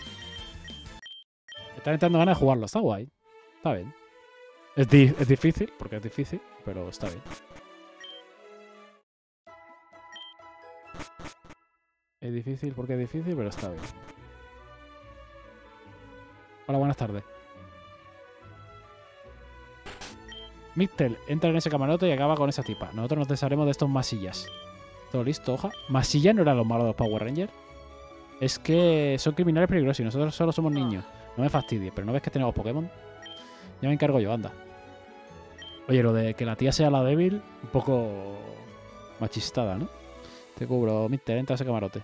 Me está entrando ganas de jugarlo. Está guay. Está bien. Es, di es difícil, porque es difícil, pero está bien. Es difícil porque es difícil, pero está bien. Hola, buenas tardes. Mixtel entra en ese camarote y acaba con esa tipa. Nosotros nos desharemos de estos masillas. ¿Todo listo, hoja? ¿Masilla no eran los malos de los Power Rangers? Es que son criminales peligrosos y nosotros solo somos niños. No me fastidies, pero ¿no ves que tenemos Pokémon? Ya me encargo yo, anda. Oye, lo de que la tía sea la débil, un poco machistada, ¿no? Te cubro, Mister, entra a ese camarote.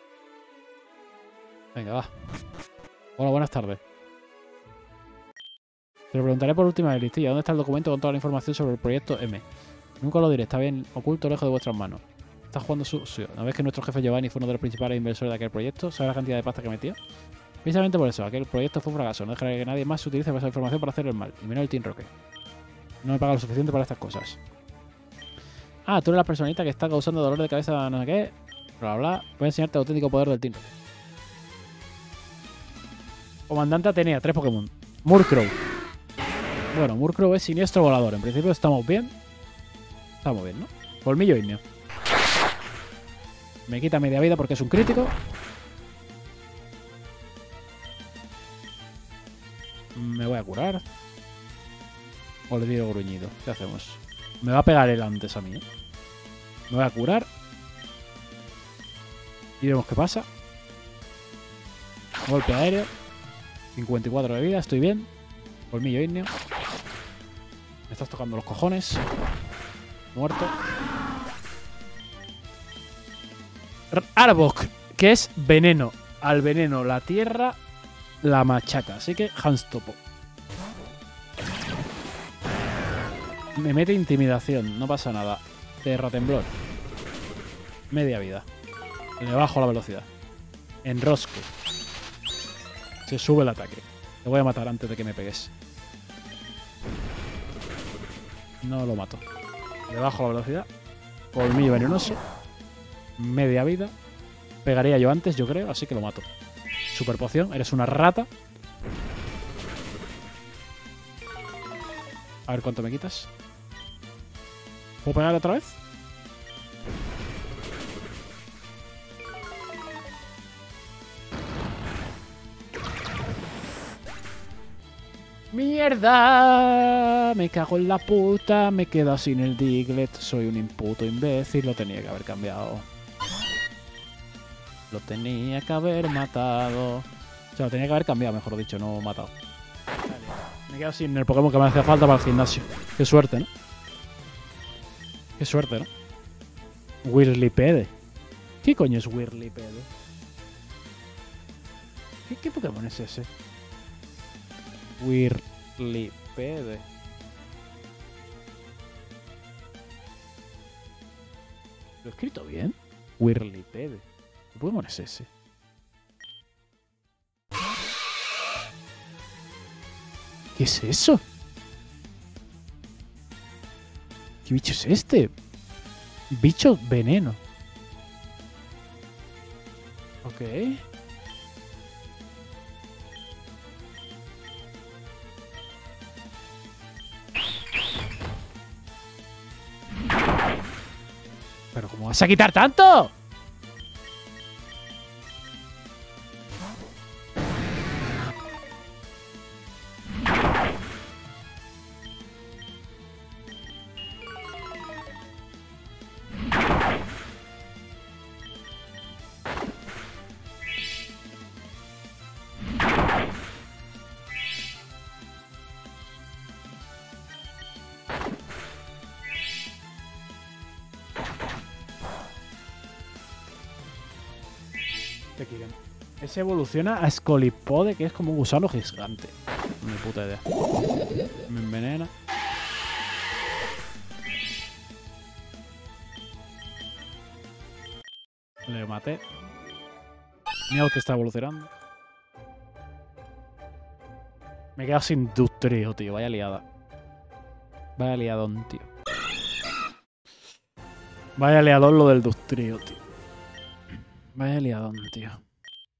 Venga, va. Hola, buenas tardes. Te lo preguntaré por última vez, listilla. ¿Dónde está el documento con toda la información sobre el proyecto M? Nunca lo diré, está bien oculto, lejos de vuestras manos. Estás jugando sucio. ¿No ves que nuestro jefe Giovanni fue uno de los principales inversores de aquel proyecto? ¿Sabes la cantidad de pasta que metió? Precisamente por eso, aquel proyecto fue un fracaso. No dejaré que nadie más se utilice esa información para hacer el mal, y menos el Team Rocket. No me paga lo suficiente para estas cosas. Ah, tú eres la personita que está causando dolor de cabeza, no sé qué. Bla, bla, bla. Voy a enseñarte el auténtico poder del Team Rocket. Comandante Atenea, tres Pokémon. Murkrow. Bueno, Murkrow es siniestro volador. En principio estamos bien. Estamos bien, ¿no? Colmillo ígneo. Me quita media vida porque es un crítico. Me voy a curar. O le digo gruñido. ¿Qué hacemos? Me va a pegar él antes a mí, ¿eh? Me voy a curar. Y vemos qué pasa. Golpe aéreo. cincuenta y cuatro de vida, estoy bien. Colmillo ígneo. Me estás tocando los cojones. Muerto. Arbok, que es veneno. Al veneno la tierra la machaca. Así que Hans Topo. Me mete intimidación, no pasa nada. Terra temblor. Media vida. Le bajo la velocidad. Enrosco. Se sube el ataque. Te voy a matar antes de que me pegues. No lo mato. Le bajo la velocidad. Colmillo venenoso. Media vida. Pegaría yo antes, yo creo, así que lo mato. Super poción, eres una rata. A ver cuánto me quitas. ¿Puedo pegar otra vez? ¡Mierda! Me cago en la puta. Me quedo sin el Diglett. Soy un imputo imbécil. Lo tenía que haber cambiado. Lo tenía que haber matado. O sea, lo tenía que haber cambiado, mejor dicho, no matado. Me quedo sin el Pokémon que me hacía falta para el gimnasio. Qué suerte, ¿no? Qué suerte, ¿no? Whirlipede. ¿Qué coño es Whirlipede? ¿Qué, qué Pokémon es ese? Whirlipede. ¿Lo he escrito bien? Whirlipede. ¿Qué Pokémon es ese? ¿Qué es eso? ¿Qué bicho es este? Bicho veneno. Ok. ¿Pero cómo vas a quitar tanto? Ese evoluciona a Scolipode, que es como un gusano gigante. Ni puta idea. Me envenena. Le maté. Mi auto está evolucionando. Me he quedado sin Dustrio, tío. Vaya liada. Vaya liadón, tío. Vaya liadón lo del Dustrio, tío. Vaya liadón, tío.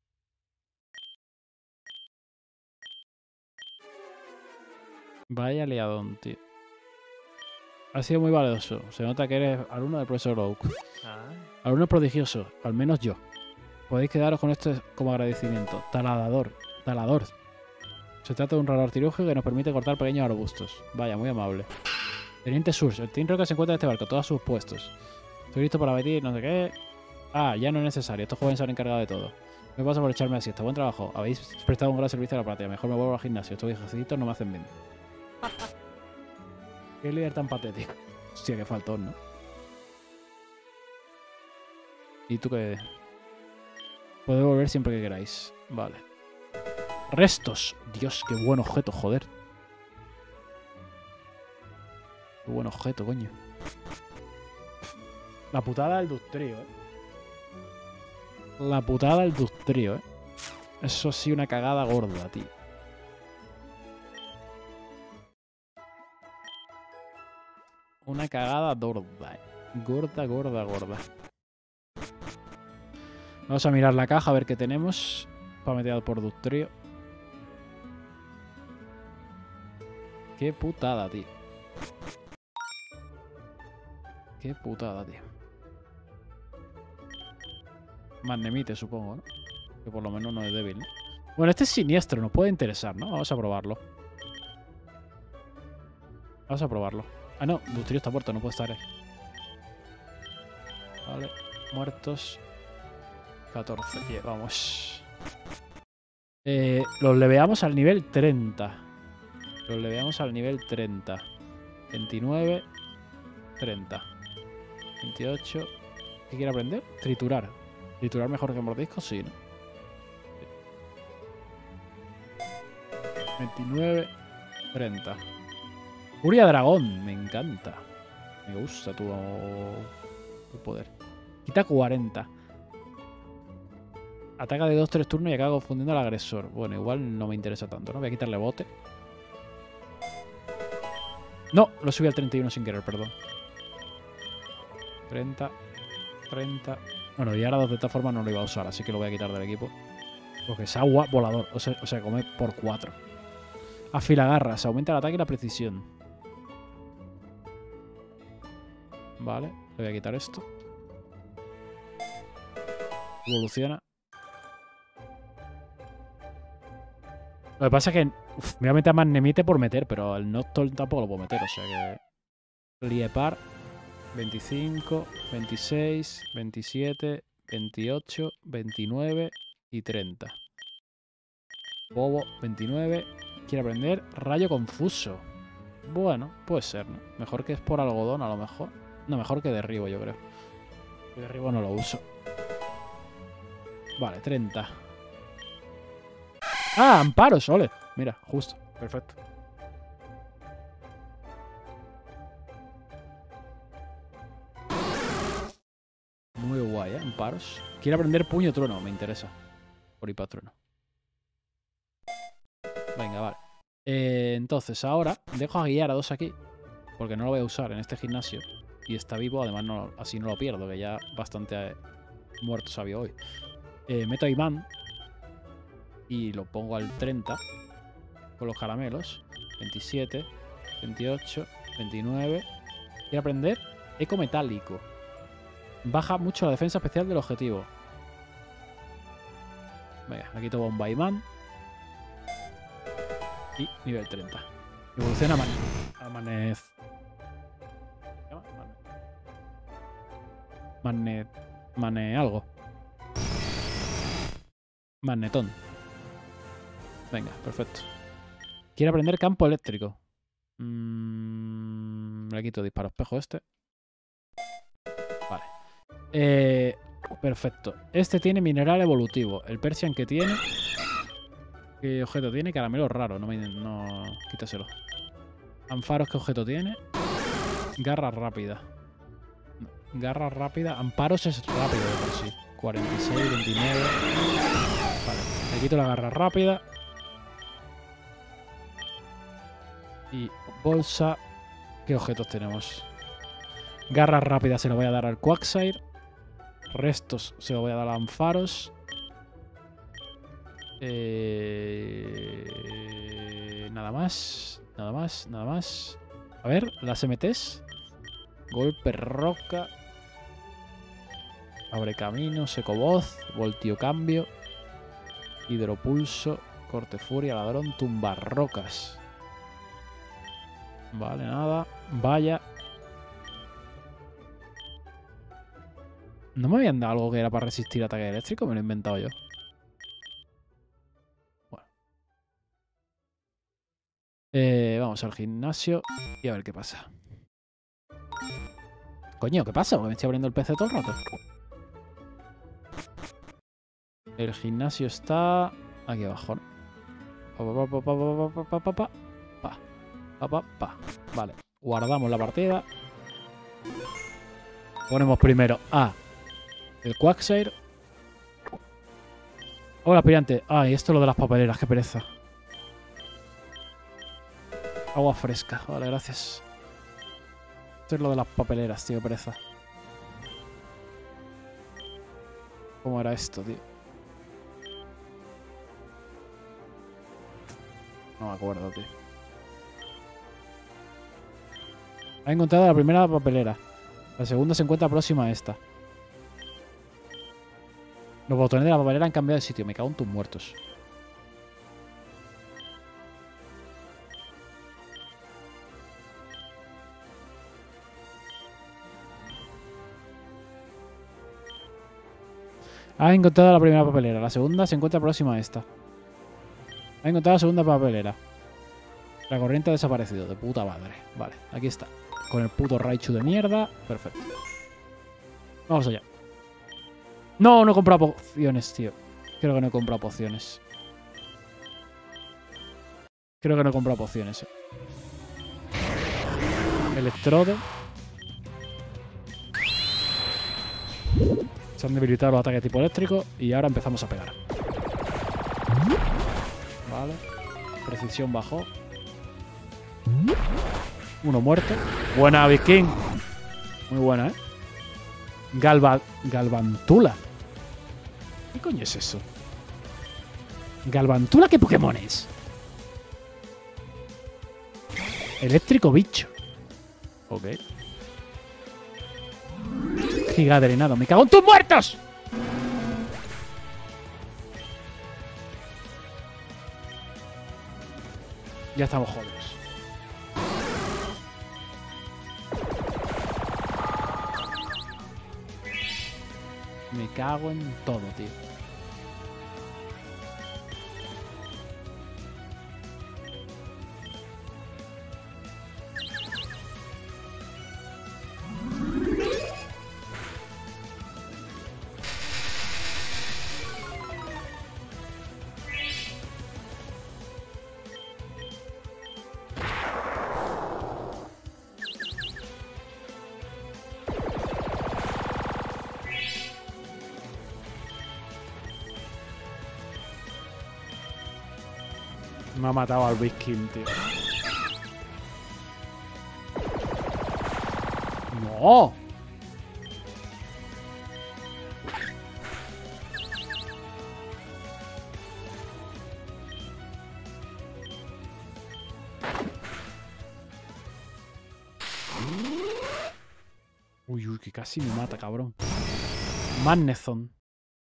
Vaya liadón, tío. Ha sido muy valeroso. Se nota que eres alumno del profesor Oak. Ah. Alumno prodigioso, al menos yo. Podéis quedaros con esto como agradecimiento. Taladador. Talador. Se trata de un raro artilugio que nos permite cortar pequeños arbustos. Vaya, muy amable. Teniente Surge. El Team Rocket se encuentra en este barco. Todos sus puestos. Estoy listo para batir, no sé qué. Ah, ya no es necesario. Estos jóvenes se han encargado de todo. Me pasa por echarme así. Está buen trabajo. Habéis prestado un gran servicio a la partida. Mejor me vuelvo al gimnasio. Estos ejercicios no me hacen bien. Qué líder tan patético. Hostia, qué faltón, ¿no? ¿Y tú qué? Podéis volver siempre que queráis. Vale. Restos. Dios, qué buen objeto, joder. Qué buen objeto, coño. La putada del Dustrío, eh. La putada del Dustrío, eh. Eso sí, una cagada gorda, tío. Una cagada gorda, eh. Gorda, gorda, gorda. Vamos a mirar la caja a ver qué tenemos. Para meter por Dustrío. Qué putada, tío. Qué putada, tío. Magnemite, supongo, ¿no? Que por lo menos no es débil, ¿no? Bueno, este es siniestro, nos puede interesar, ¿no? Vamos a probarlo. Vamos a probarlo. Ah, no, Dustrío está muerto, no puede estar ahí. Vale, muertos. catorce, yeah, vamos. Eh, los leveamos al nivel treinta. Los leveamos al nivel treinta. veintinueve. treinta. veintiocho. ¿Qué quiere aprender? Triturar. ¿Triturar mejor que mordisco? Sí, ¿no? veintinueve. treinta. Furia Dragón. Me encanta. Me gusta tu, tu poder. Quita cuarenta. Ataca de dos tres turnos y acaba confundiendo al agresor. Bueno, igual no me interesa tanto, ¿no? Voy a quitarle bote. No, lo subí al treinta y uno sin querer, perdón. treinta. treinta. Bueno, y ahora de esta forma no lo iba a usar, así que lo voy a quitar del equipo. Porque es agua volador. O sea, o sea come por cuatro. Afilagarras. Aumenta el ataque y la precisión. Vale, le voy a quitar esto. Evoluciona. Lo que pasa es que uf, me voy a meter a Magnemite por meter, pero el Nocturne tampoco lo puedo meter, o sea que... Liepar. veinticinco, veintiséis, veintisiete, veintiocho, veintinueve y treinta. Bobo, veintinueve. Quiere aprender Rayo Confuso. Bueno, puede ser, ¿no? Mejor que es por algodón, a lo mejor. No, mejor que derribo, yo creo. Que derribo no lo uso. Vale, treinta. ¡Ah! Amparo, Sole. Mira, justo. Perfecto. Muy guay, ¿eh? Amparos. Quiere aprender Puño Trueno. Me interesa. Por Trueno. Venga, vale. Eh, entonces, ahora dejo a guiar a dos aquí. Porque no lo voy a usar en este gimnasio. Y está vivo, además no, así no lo pierdo. Que ya bastante eh, muerto sabio hoy. Eh, meto a Iván. Y lo pongo al treinta. Con los caramelos. veintisiete. veintiocho. veintinueve. Quiero aprender Eco Metálico. Baja mucho la defensa especial del objetivo. Venga, le quito bomba a Iván. Y nivel treinta. Evoluciona a, man a Manez. ¿Qué llama? Mane... Mane algo. Magnetón. Venga, perfecto. Quiere aprender campo eléctrico. Mm, le quito disparo espejo este. Vale. Eh, perfecto. Este tiene mineral evolutivo. El Persian que tiene... ¿Qué objeto tiene? Caramelo raro. No me... No... Quítaselo. Anfaros, ¿qué objeto tiene? Garra rápida. Garra rápida. Amparos es rápido de por sí. cuarenta y seis, veintinueve... Vale. Le quito la garra rápida. Y bolsa. ¿Qué objetos tenemos? Garra rápida se lo voy a dar al Quagsire. Restos se lo voy a dar a Ampharos. Eh... Nada más. Nada más, nada más. A ver, las M Ts. Golpe roca. Abre camino, seco voz, voltio cambio. Hidropulso, corte furia, ladrón, tumbar rocas. Vale, nada. Vaya. ¿No me habían dado algo que era para resistir ataque eléctrico? Me lo he inventado yo. Bueno. Eh, vamos al gimnasio y a ver qué pasa. Coño, ¿qué pasa? Porque me estoy abriendo el P C todo el rato. El gimnasio está aquí abajo, ¿no? Pa, pa, pa, pa, pa, pa, pa, pa, pa, pa, pa, pa. Vale, guardamos la partida. Ponemos primero a el Quagsire. Hola, aspirante. Ah, y esto es lo de las papeleras, qué pereza. Agua fresca, vale, gracias. Esto es lo de las papeleras, tío, pereza. ¿Cómo era esto, tío? No me acuerdo, tío. Ha encontrado la primera papelera. La segunda se encuentra próxima a esta. Los botones de la papelera han cambiado de sitio. Me cago en tus muertos. Ha encontrado la primera papelera. La segunda se encuentra próxima a esta. Ha encontrado la segunda papelera. La corriente ha desaparecido. De puta madre. Vale, aquí está. Con el puto Raichu de mierda. Perfecto. Vamos allá. No, no he comprado pociones, tío. Creo que no he comprado pociones. Creo que no he comprado pociones. Eh. Electrode. Se han debilitado los ataques tipo eléctrico. Y ahora empezamos a pegar. Vale. Precisión bajó. Uno muerto. Buena, Viking. Muy buena, ¿eh? Galva... Galvantula. ¿Qué coño es eso? ¿Galvantula qué Pokémon es? Eléctrico bicho. Ok. Giga drenado. ¡Me cago en tus muertos! Ya estamos jodidos. Me cago en todo, tío. Me ha matado al Big King, tío. ¡No! Uy, uy, que casi me mata, cabrón. Magnezone.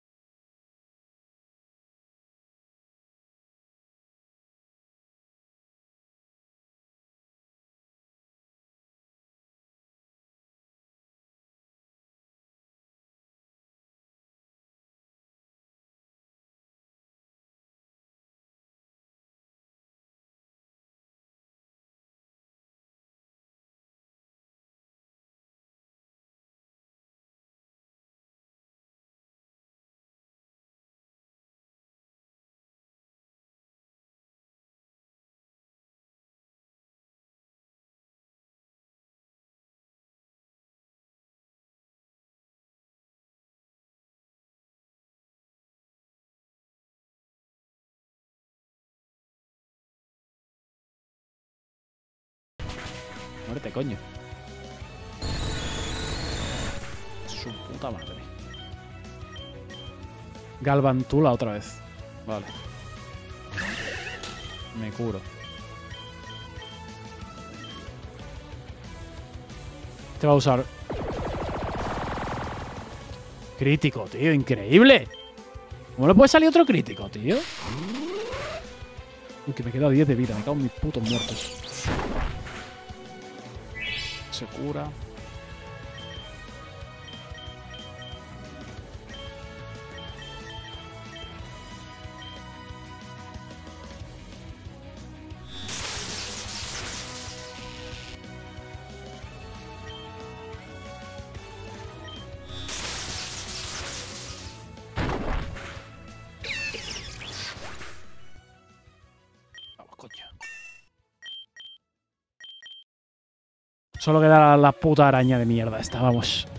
Muerte, coño. Su puta madre. Galvantula otra vez. Vale. Me curo. Este va a usar... Crítico, tío. Increíble. ¿Cómo le puede salir otro crítico, tío? Uy, que me queda diez de vida. Me cago en mis putos muertos. Se cura. Solo queda la, la puta araña de mierda esta, vamos.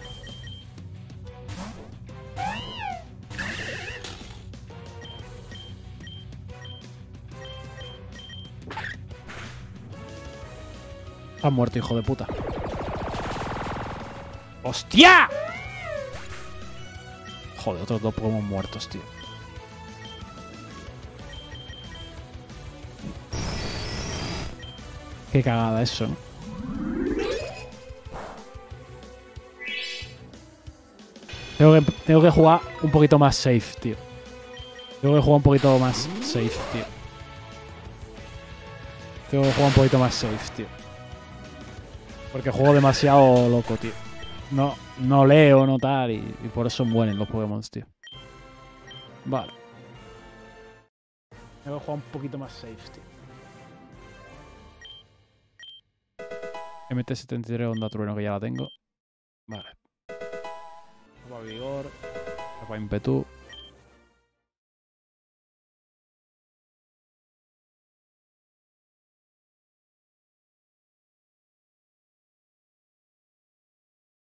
Has muerto, hijo de puta. ¡Hostia! Joder, otros dos Pokémon muertos, tío. Qué cagada eso, ¿no? Tengo que, tengo que jugar un poquito más safe, tío. Tengo que jugar un poquito más safe, tío. Tengo que jugar un poquito más safe, tío. Porque juego demasiado loco, tío. No, no leo, no tal, y, y por eso mueren los Pokémon, tío. Vale. Tengo que jugar un poquito más safe, tío. M T setenta y tres Onda Trueno, que ya la tengo. Vale. Capa Vigor. Capa Impetu.